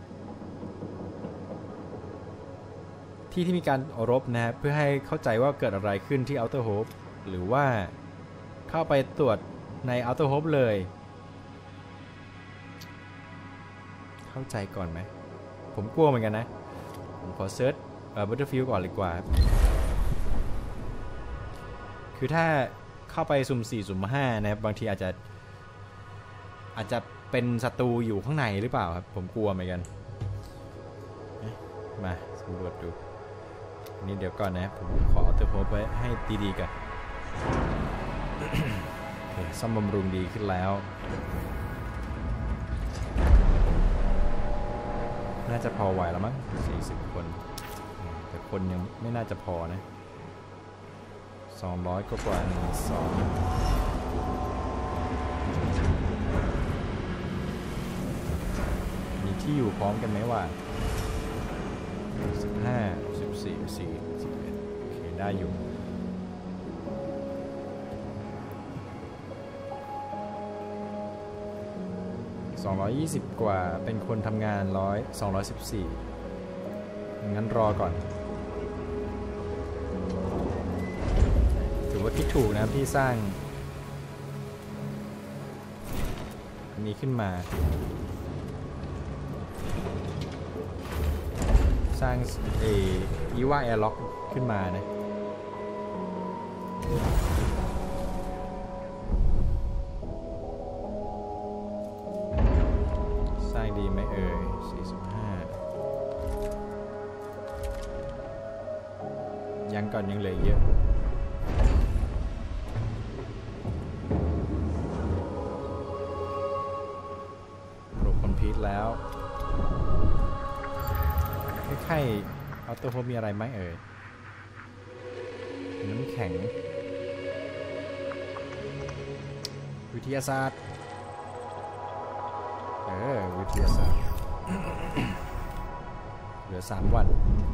ที่มีการรบนะครับเพื่อให้เข้าใจว่าเกิดอะไรขึ้นที่ Outer Hope หรือว่าเข้าไปตรวจใน Outer Hope เลยเข้าใจก่อนไหมผมกลัวเหมือนกันนะผมขอเซิร์ชBattlefield ก่อนดีกว่าคือถ้าเข้าไปสุ่ม4สุ่ม5นะครับบางทีอาจจะเป็นศัตรูอยู่ข้างในหรือเปล่าครับผมกลัวเหมือนกันมาสำรวจดูนี่เดี๋ยวก่อนนะผมขอเอาตัวโพสไว้ให้ดีๆกันโอเคซ่อมบำรุงดีขึ้นแล้วน่าจะพอไหวแล้วมั้ง40 คนแต่คนยังไม่น่าจะพอนะ200กว่ามีที่อยู่พร้อมกันไหมวะ15 14 4 11โอเคได้อยู่220กว่าเป็นคนทำงาน214งั้นรอก่อนถือว่าคิดถูกนะที่สร้างอันนี้ขึ้นมาสร้างอีวาแอร์ล็อกขึ้นมานะสร้างดีไหม45ยังก่อนยังเหลือเยอะโปรคอมพิวต์แล้วค่อยๆอัลโตโฮปมีอะไรไหมเอ่ยน้ำแข็งวิทยาศาสตร์วิทยาศาสตร์ เหลือ3 วัน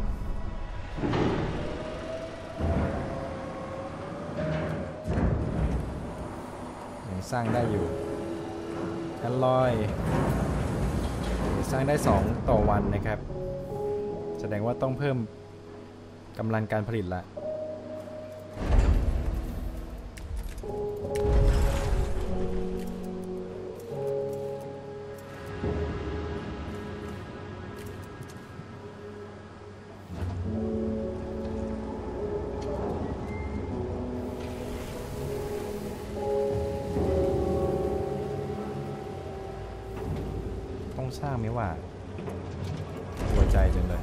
ยังสร้างได้อยู่กันลอยสร้างได้2 ต่อวันนะครับแสดงว่าต้องเพิ่มกำลังการผลิตละต้องสร้างไหมว่าหัวใจจังเลย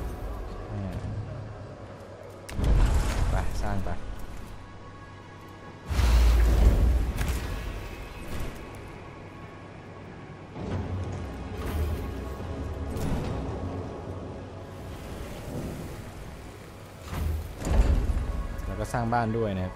ไปสร้างไปแล้วก็สร้างบ้านด้วยนะครับ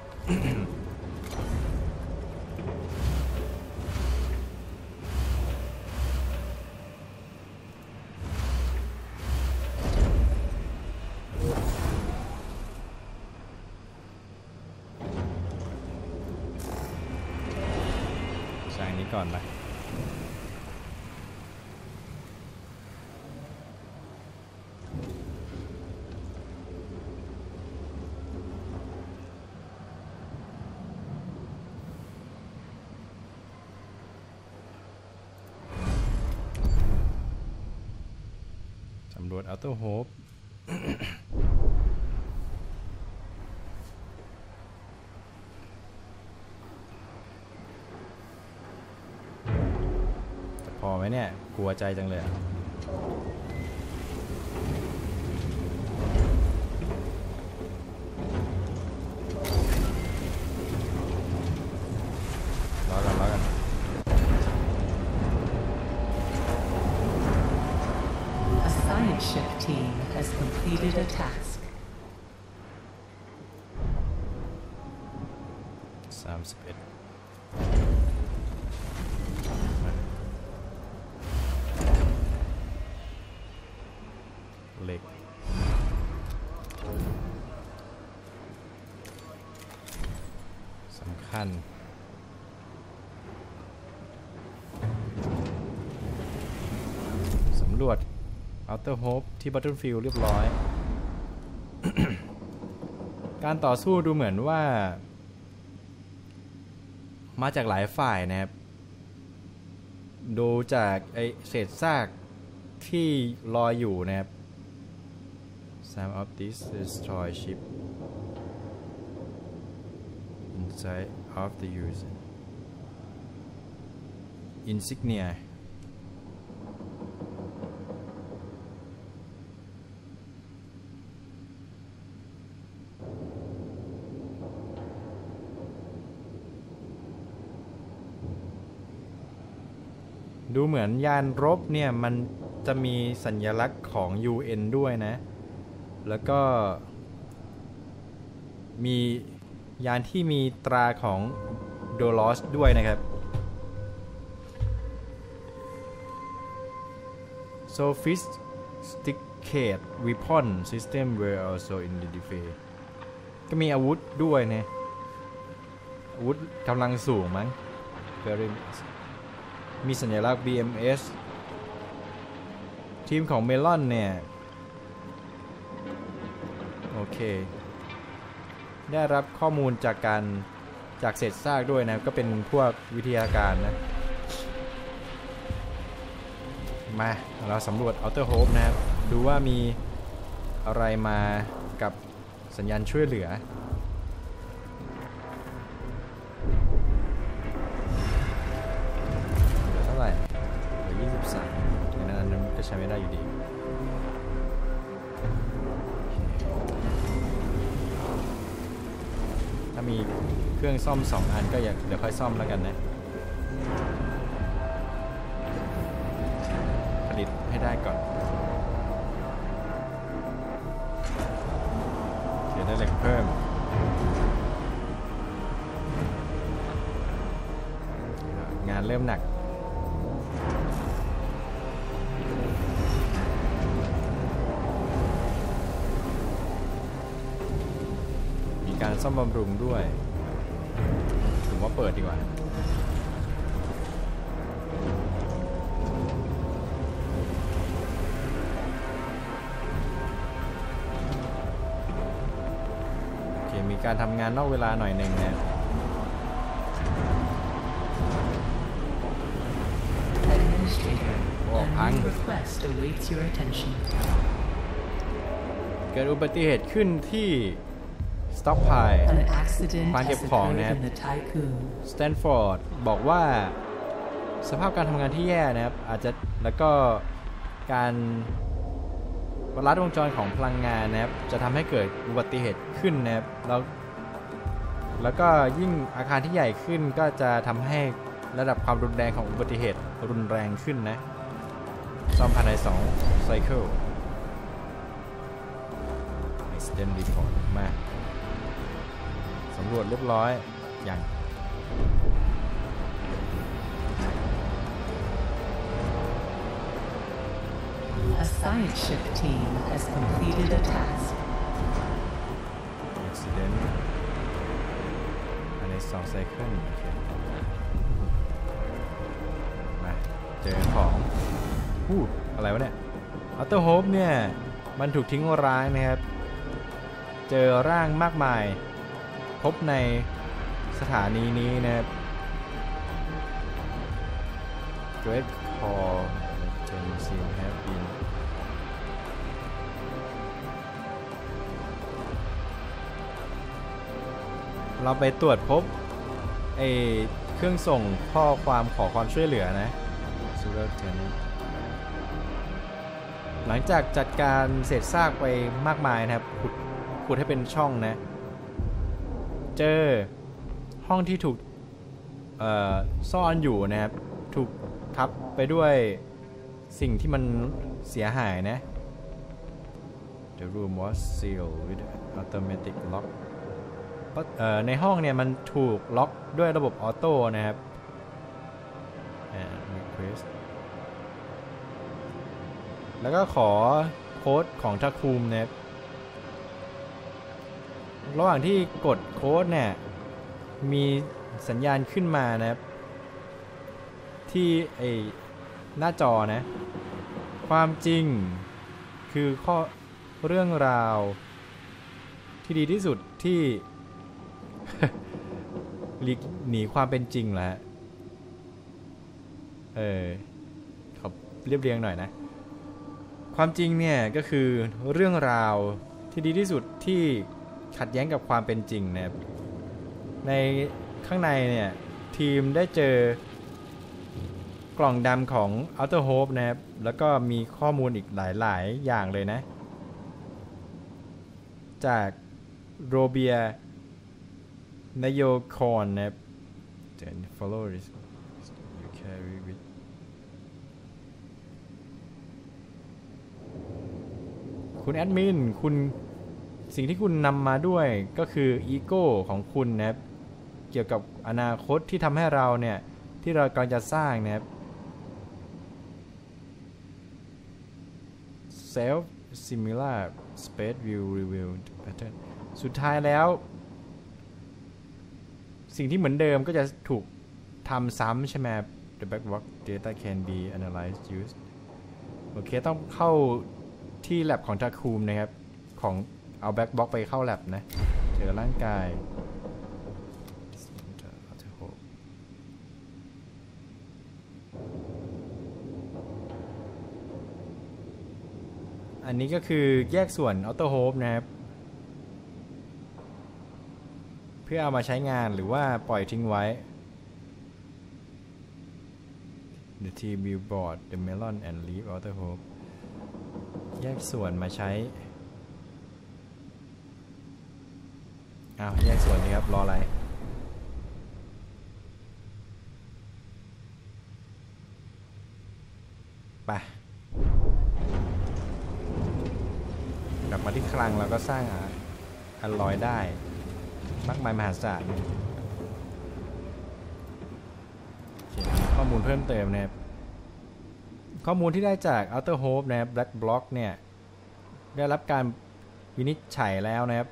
สร้างนี้ก่อนไปสำรวจอัลโตโฮป พอไหมเนี่ยกลัวใจจังเลยรอกัน A science ship team has completed a task. 31เหล็กสำคัญสำรวจ Outer Hope ที่ Battlefield เรียบร้อย การต่อสู้ดูเหมือนว่ามาจากหลายฝ่ายนะครับดูจากไอเศษซากที่ลอยอยู่นะครับ Some of this destroyed ship inside of the user insignia ดูเหมือนยานรบเนี่ยมันจะมีสัญลักษณ์ของ UN ด้วยนะแล้วก็มียานที่มีตราของ Dolos ด้วยนะครับ Sophisticated weapon system were also in the defense ก็มีอาวุธด้วยนะอาวุธกำลังสูงมั้งมีสัญลักษณ์ BMS ทีมของเมลอนเนี่ยโอเคได้รับข้อมูลจากเศษซากด้วยนะก็เป็นพวกวิทยาการนะมาเราสำรวจ Outer Hope นะครับดูว่ามีอะไรมากับสัญญาณช่วยเหลือเท่าไหร่เหลือ23อย่างนั้นก็ใช้ไม่ได้อยู่ดีถ้ามีเครื่องซ่อม2 อันก็เดี๋ยวค่อยซ่อมแล้วกันนะผลิตให้ได้ก่อนเพิ่มงานเริ่มหนักมีการซ่อมบำรุงด้วยผมว่าเปิดดีกว่ามีการทำงานนอกเวลาหน่อยหนึ่งนะ Administrator, Oh, a hang. new request awaits your attention. เกิดอุบัติเหตุขึ้นที่สต็อกไพล์ An accident Khoan has ghép phòng occurred nè. in the Tycoon. สแตนฟอร์ดบอกว่าสภาพการทำงานที่แย่นะครับอาจจะแล้วก็การลัดวงจรของพลังงานนะครับจะทำให้เกิดอุบัติเหตุขึ้นนะครับแล้วก็ยิ่งอาคารที่ใหญ่ขึ้นก็จะทำให้ระดับความรุนแรงของอุบัติเหตุรุนแรงขึ้นนะซ่อมภายใน2ไซเคิล Accident Report มาสำรวจเรียบร้อยอย่าง A science ship team has completed a task. Accident ภายใน2ไซเคิลโอเคมาเจอของอะไรวะเนี่ยอัลเทอร์โฮปเนี่ยมันถูกทิ้งร้างนะครับเจอร่างมากมายพบในสถานีนี้นะครับ Great Call Agency have been เราไปตรวจพบเครื่องส่งข้อความขอความช่วยเหลือนะหลังจากจัดการเศษซากไปมากมายนะครับขุดให้เป็นช่องนะเจอห้องที่ถูกซ่อนอยู่นะครับถูกทับไปด้วยสิ่งที่มันเสียหายนะ The room was sealed with automatic lock ในห้องเนี่ยมันถูกล็อกด้วยระบบออโต้นะครับ request แล้วก็ขอโค้ดของทาคุมนะครับระหว่างที่กดโค้ดเนี่ยมีสัญญาณขึ้นมานะครับที่หน้าจอนะความจริงคือเรื่องราวที่ดีที่สุดที่ หนีความเป็นจริงแหละขอเรียบเรียงหน่อยนะความจริงเนี่ยก็คือเรื่องราวที่ดีที่สุดที่ขัดแย้งกับความเป็นจริงนะครับในข้างในเนี่ยทีมได้เจอกล่องดำของ Outer Hope นะครับแล้วก็มีข้อมูลอีกหลายๆอย่างเลยนะจากโรเบียนโยคอนนะครับ follow this you carry with คุณแอดมินคุณสิ่งที่คุณนำมาด้วยก็คืออีโก้ของคุณนะครับเกี่ยวกับอนาคตที่ทำให้เราเนี่ยที่เรากำลังจะสร้างนะครับ self similar space view revealed pattern สุดท้ายแล้วสิ่งที่เหมือนเดิมก็จะถูกทำซ้ำใช่ไหม the backward data can be analyzed used โอเคต้องเข้าที่ lab ของทาคุมนะครับของเอา backbox ไปเข้า lab นะเจอร่างกายอันนี้ก็คือแยกส่วน Outer Hope นะครับเพื่อเอามาใช้งานหรือว่าปล่อยทิ้งไว้ The team will board the melon and leave Outer Hope แยกส่วนมาใช้แยกส่วนนี้ครับรออะไรไปกลับมาที่คลังแล้วก็สร้างอัลลอยได้มากมายมหาศาลข้อมูลเพิ่มเติมนะครับข้อมูลที่ได้จาก Outer Hope นะครับ Black Block เนี่ยได้รับการวินิจฉัยแล้วนะครับ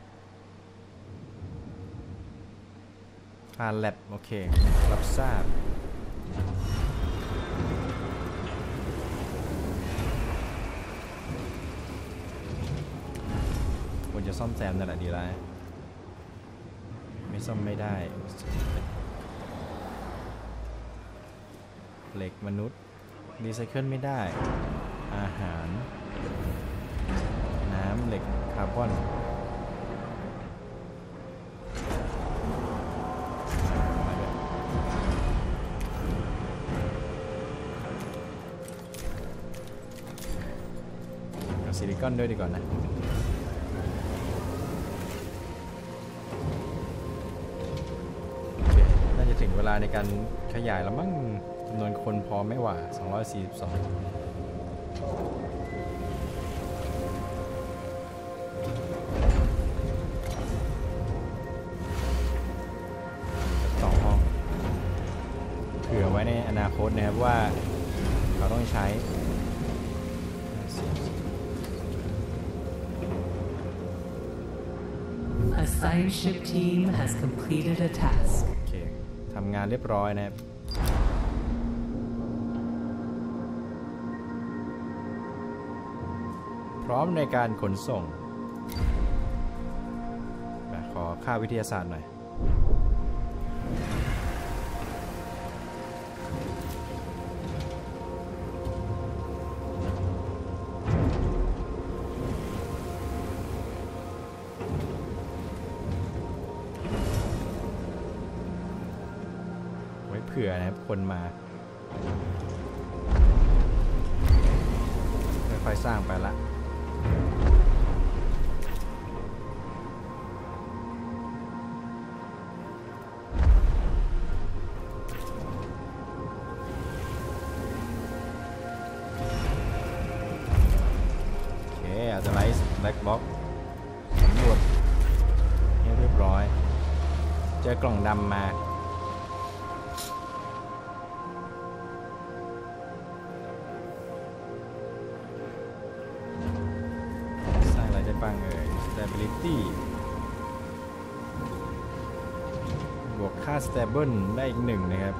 ผ่าน Lab โอเครับทราบควรจะซ่อมแซมนั่นแหละดีแล้วไม่ซ่อมไม่ได้เหล็กมนุษย์รีไซเคิลไม่ได้อาหารน้ำเหล็กคาร์บอนเอาซิลิคอนด้วยดีกว่านะน่าจะถึงเวลาในการขยายแล้วมั้งจำนวนคนพอไม่หว่า242เผื่อไว้ในอนาคตนะครับว่าเราต้องใช้ A science ship team has completed a task. โอเคทำงานเรียบร้อยนะครับพร้อมในการขนส่งขอค่าวิทยาศาสตร์หน่อยไว้เผื่อนะครับคนมาค่อยๆสร้างไปละจะไลท์แบล็คบ็อกสำรวจให้เรียบร้อยเจอกล่องดำมาสร้างอะไรได้บ้างstability บวกค่า stable ได้อีก1นะครับ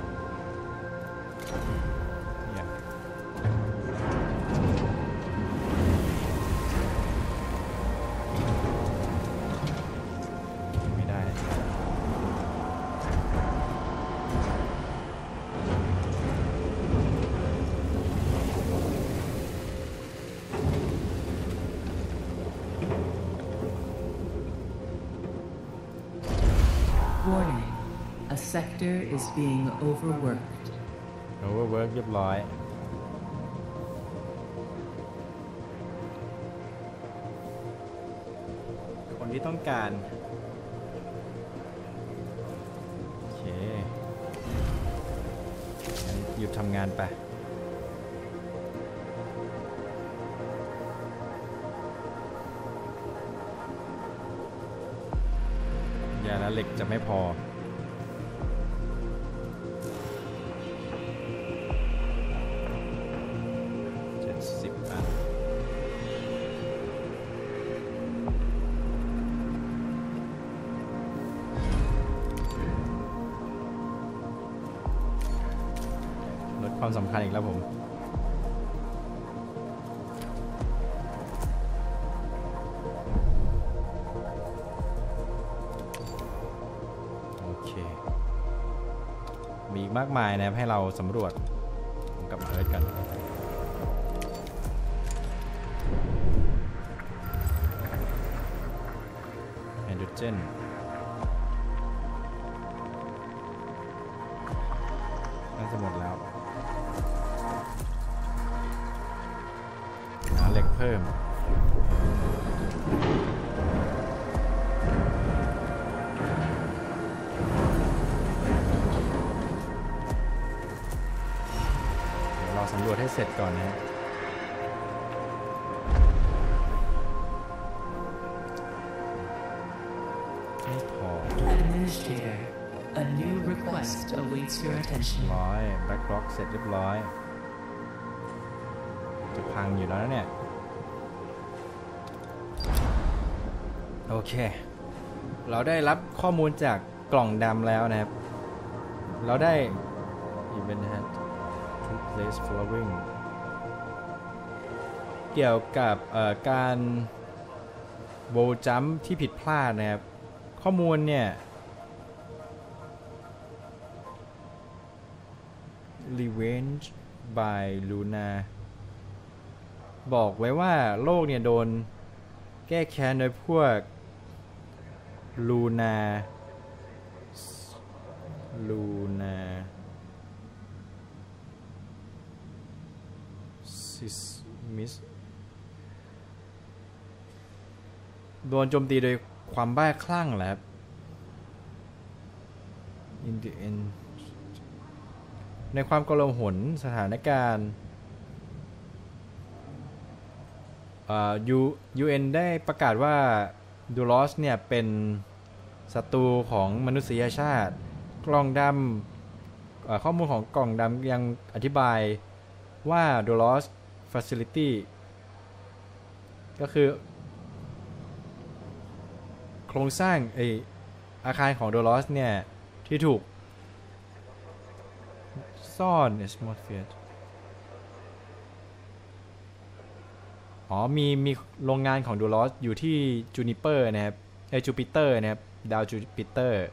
Warning. A sector is being overworked. overwork เรียบร้อยคนที่ต้องการโอเคงั้นหยุดทำงานไปยาและเหล็กจะไม่พอ70 อันลดความสำคัญอีกแล้วผมมีอีกมากมายนะครับให้เราสำรวจผมกลับมาเอิร์ธกันไฮโดรเจนน่าจะหมดแล้วหาเหล็กเพิ่มสำรวจให้เสร็จก่อนนะ quest awaits your attention. ร้อยแบ็คล็อกเสร็จเรียบร้อยจะพังอยู่แล้วนะเนี่ยโอเคเราได้รับข้อมูลจากกล่องดำแล้วนะครับเราได้ Event Hat to place flowing เกี่ยวกับการโบจัมที่ผิดพลาดนะครับข้อมูลเนี่ย Revenge by Luna บอกไว้ว่าโลกเนี่ยโดนแก้แค้นโดยพวกลูนาซิสมิสโดนโจมตีโดยความบ้าคลั่งแหละครับ In the end ในความกลาหลสถานการณ์UN ได้ประกาศว่าดูลอสเนี่ยเป็นศัตรูของมนุษยชาติกล่องดำข้อมูลของกล่องดำยังอธิบายว่าดูลอส Facility ก็คือโครงสร้างอาคารของดูลอสเนี่ยที่ถูกซ่อนใน Atmosphere มีโรงงานของดูลอสอยู่ที่จูนิเปอร์นะครับจูปิเตอร์นะครับดาวจูปิเตอร์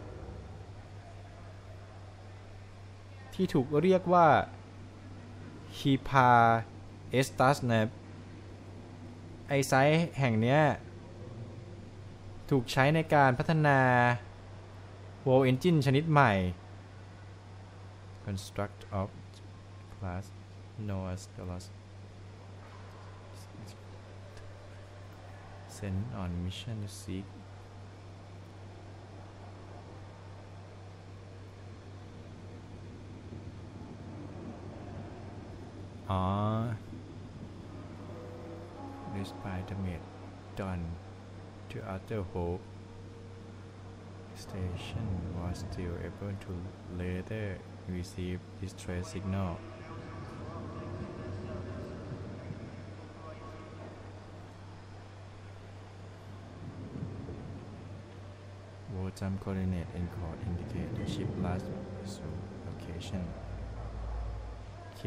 ที่ถูกเรียกว่าฮีพาเอสตัสนะครับไอไซต์แห่งนี้ถูกใช้ในการพัฒนา World Engine ชนิดใหม่ Construct of Class Noah's Dolos Sent on mission to seek despite damage done to Outer Hope Station was still able to later receive distress signal Jump coordinate encode indicate the ship last location โอเค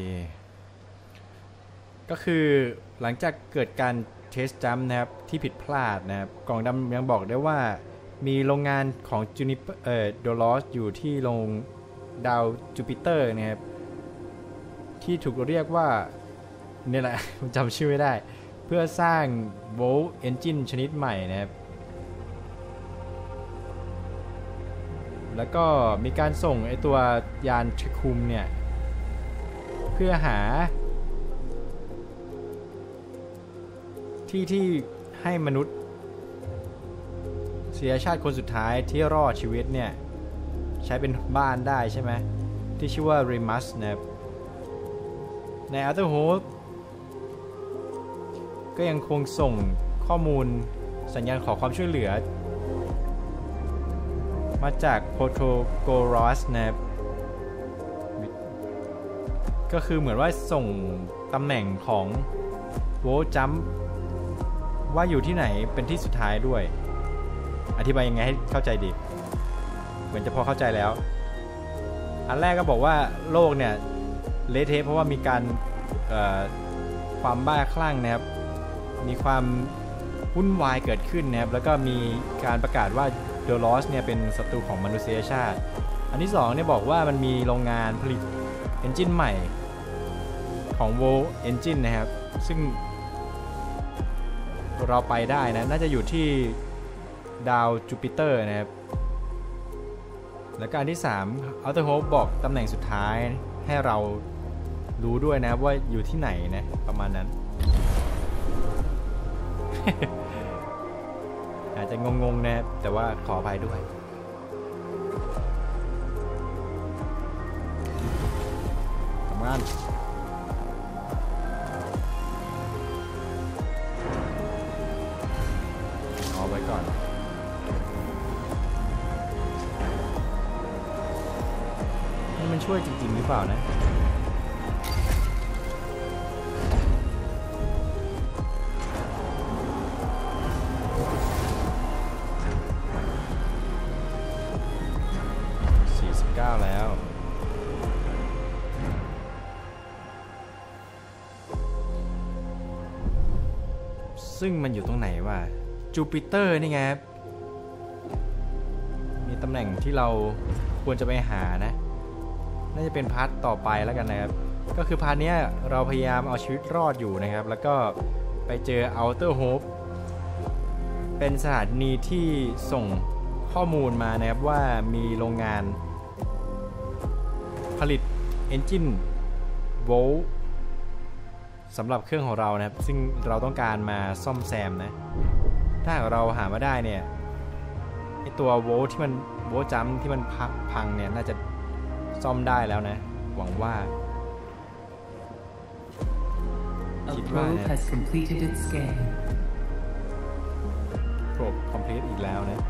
ก็คือหลังจากเกิดการเทสจัมป์นะครับที่ผิดพลาดนะครับกล่องดำยังบอกได้ว่ามีโรงงานของโดลอสอยู่ที่โรงดาวจูปิเตอร์นะครับที่ถูกเรียกว่านี่แหละ ผมจำชื่อไม่ได้เพื่อสร้าง Volt Engine ชนิดใหม่นะครับแล้วก็มีการส่งไอตัวยานทริคุมเนี่ยเพื่อหาที่ให้มนุษย์เสียชาติคนสุดท้ายที่รอดชีวิตเนี่ยใช้เป็นบ้านได้ใช่ไหมที่ชื่อว่า Remus นะครับใน Outer Hope ก็ยังคงส่งข้อมูลสัญญาณขอความช่วยเหลือมาจากโปรโตโกรอสนะครับก็คือเหมือนว่าส่งตำแหน่งของโวลจัมป์ว่าอยู่ที่ไหนเป็นที่สุดท้ายด้วยอธิบายยังไงให้เข้าใจดีเหมือนจะพอเข้าใจแล้วอันแรกก็บอกว่าโลกเนี่ยเละเทะเพราะว่ามีการความบ้าคลั่งนะครับมีความวุ่นวายเกิดขึ้นนะครับแล้วก็มีการประกาศว่าเดลอสเนี่ยเป็นศัตรูของมนุษยชาติอันที่2เนี่ยบอกว่ามันมีโรงงานผลิตเอนจินใหม่ของ World Engine นะครับซึ่งเราไปได้นะน่าจะอยู่ที่ดาวจูปิเตอร์นะครับและการที่3 Outer Hope บอกตำแหน่งสุดท้ายให้เรารู้ด้วยนะว่าอยู่ที่ไหนนะประมาณนั้น อาจจะงงๆนะแต่ว่าขออภัยด้วยทำงานเอาไว้ก่อนช่วยจริงๆหรือเปล่านะ49แล้วซึ่งมันอยู่ตรงไหนวะจูปิเตอร์นี่ไงครับมีตำแหน่งที่เราควรจะไปหานะน่าจะเป็นพาร์ทต่อไปแล้วกันนะครับก็คือพาร์ทนี้เราพยายามเอาชีวิตรอดอยู่นะครับแล้วก็ไปเจอ Outer Hope เป็นสถานีที่ส่งข้อมูลมานะครับว่ามีโรงงานผลิต Engine Volt สำหรับเครื่องของเรานะครับซึ่งเราต้องการมาซ่อมแซมนะถ้าเราหามาได้เนี่ยไอตัวโวลต์ที่มันโวลต์จัมป์ที่มันพังเนี่ยน่าจะซ่อมได้แล้วนะหวังว่า A probe has completed its scan. โปรบ complete อีกแล้วนะ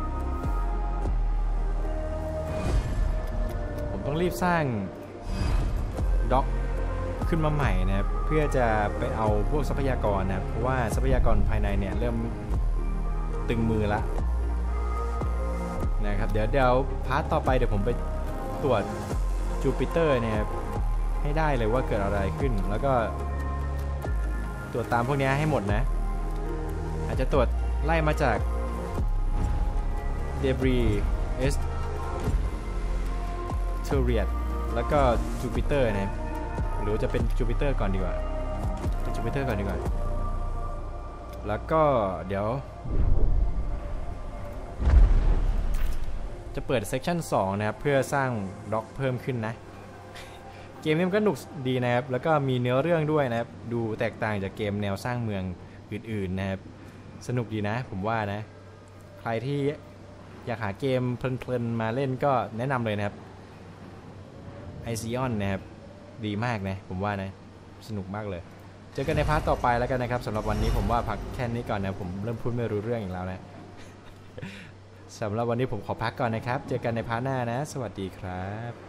ผมต้องรีบสร้างด็อกขึ้นมาใหม่นะครับเพื่อจะไปเอาพวกทรัพยากรนะครับเพราะว่าทรัพยากรภายในเนี่ยเริ่มตึงมือละนะครับเดี๋ยวพาร์ทต่อไปเดี๋ยวผมไปตรวจจูปิเตอร์เนี่ยให้ได้เลยว่าเกิดอะไรขึ้นแล้วก็ตรวจตามพวกนี้ให้หมดนะอาจจะตรวจไล่มาจากเดบรีเอสเทเรียตแล้วก็จูปิเตอร์นะหรือจะเป็นจูปิเตอร์ก่อนดีกว่าเป็นจูปิเตอร์ก่อนดีกว่าแล้วก็เดี๋ยวจะเปิดเซกชัน2นะครับเพื่อสร้างด็อกเพิ่มขึ้นนะเกมนี้มันก็หนุกดีนะครับแล้วก็มีเนื้อเรื่องด้วยนะครับดูแตกต่างจากเกมแนวสร้างเมืองอื่นๆนะครับสนุกดีนะผมว่านะใครที่อยากหาเกมเพลินๆมาเล่นก็แนะนำเลยนะครับไอซิออนนะครับดีมากนะผมว่านะสนุกมากเลยเจอกันในพาร์ทต่อไปแล้วกันนะครับสำหรับวันนี้ผมว่าพักแค่นี้ก่อนนะผมเริ่มพูดไม่รู้เรื่องอีกแล้วนะสำหรับวันนี้ผมขอพักก่อนนะครับเจอกันในพาร์ทหน้านะสวัสดีครับ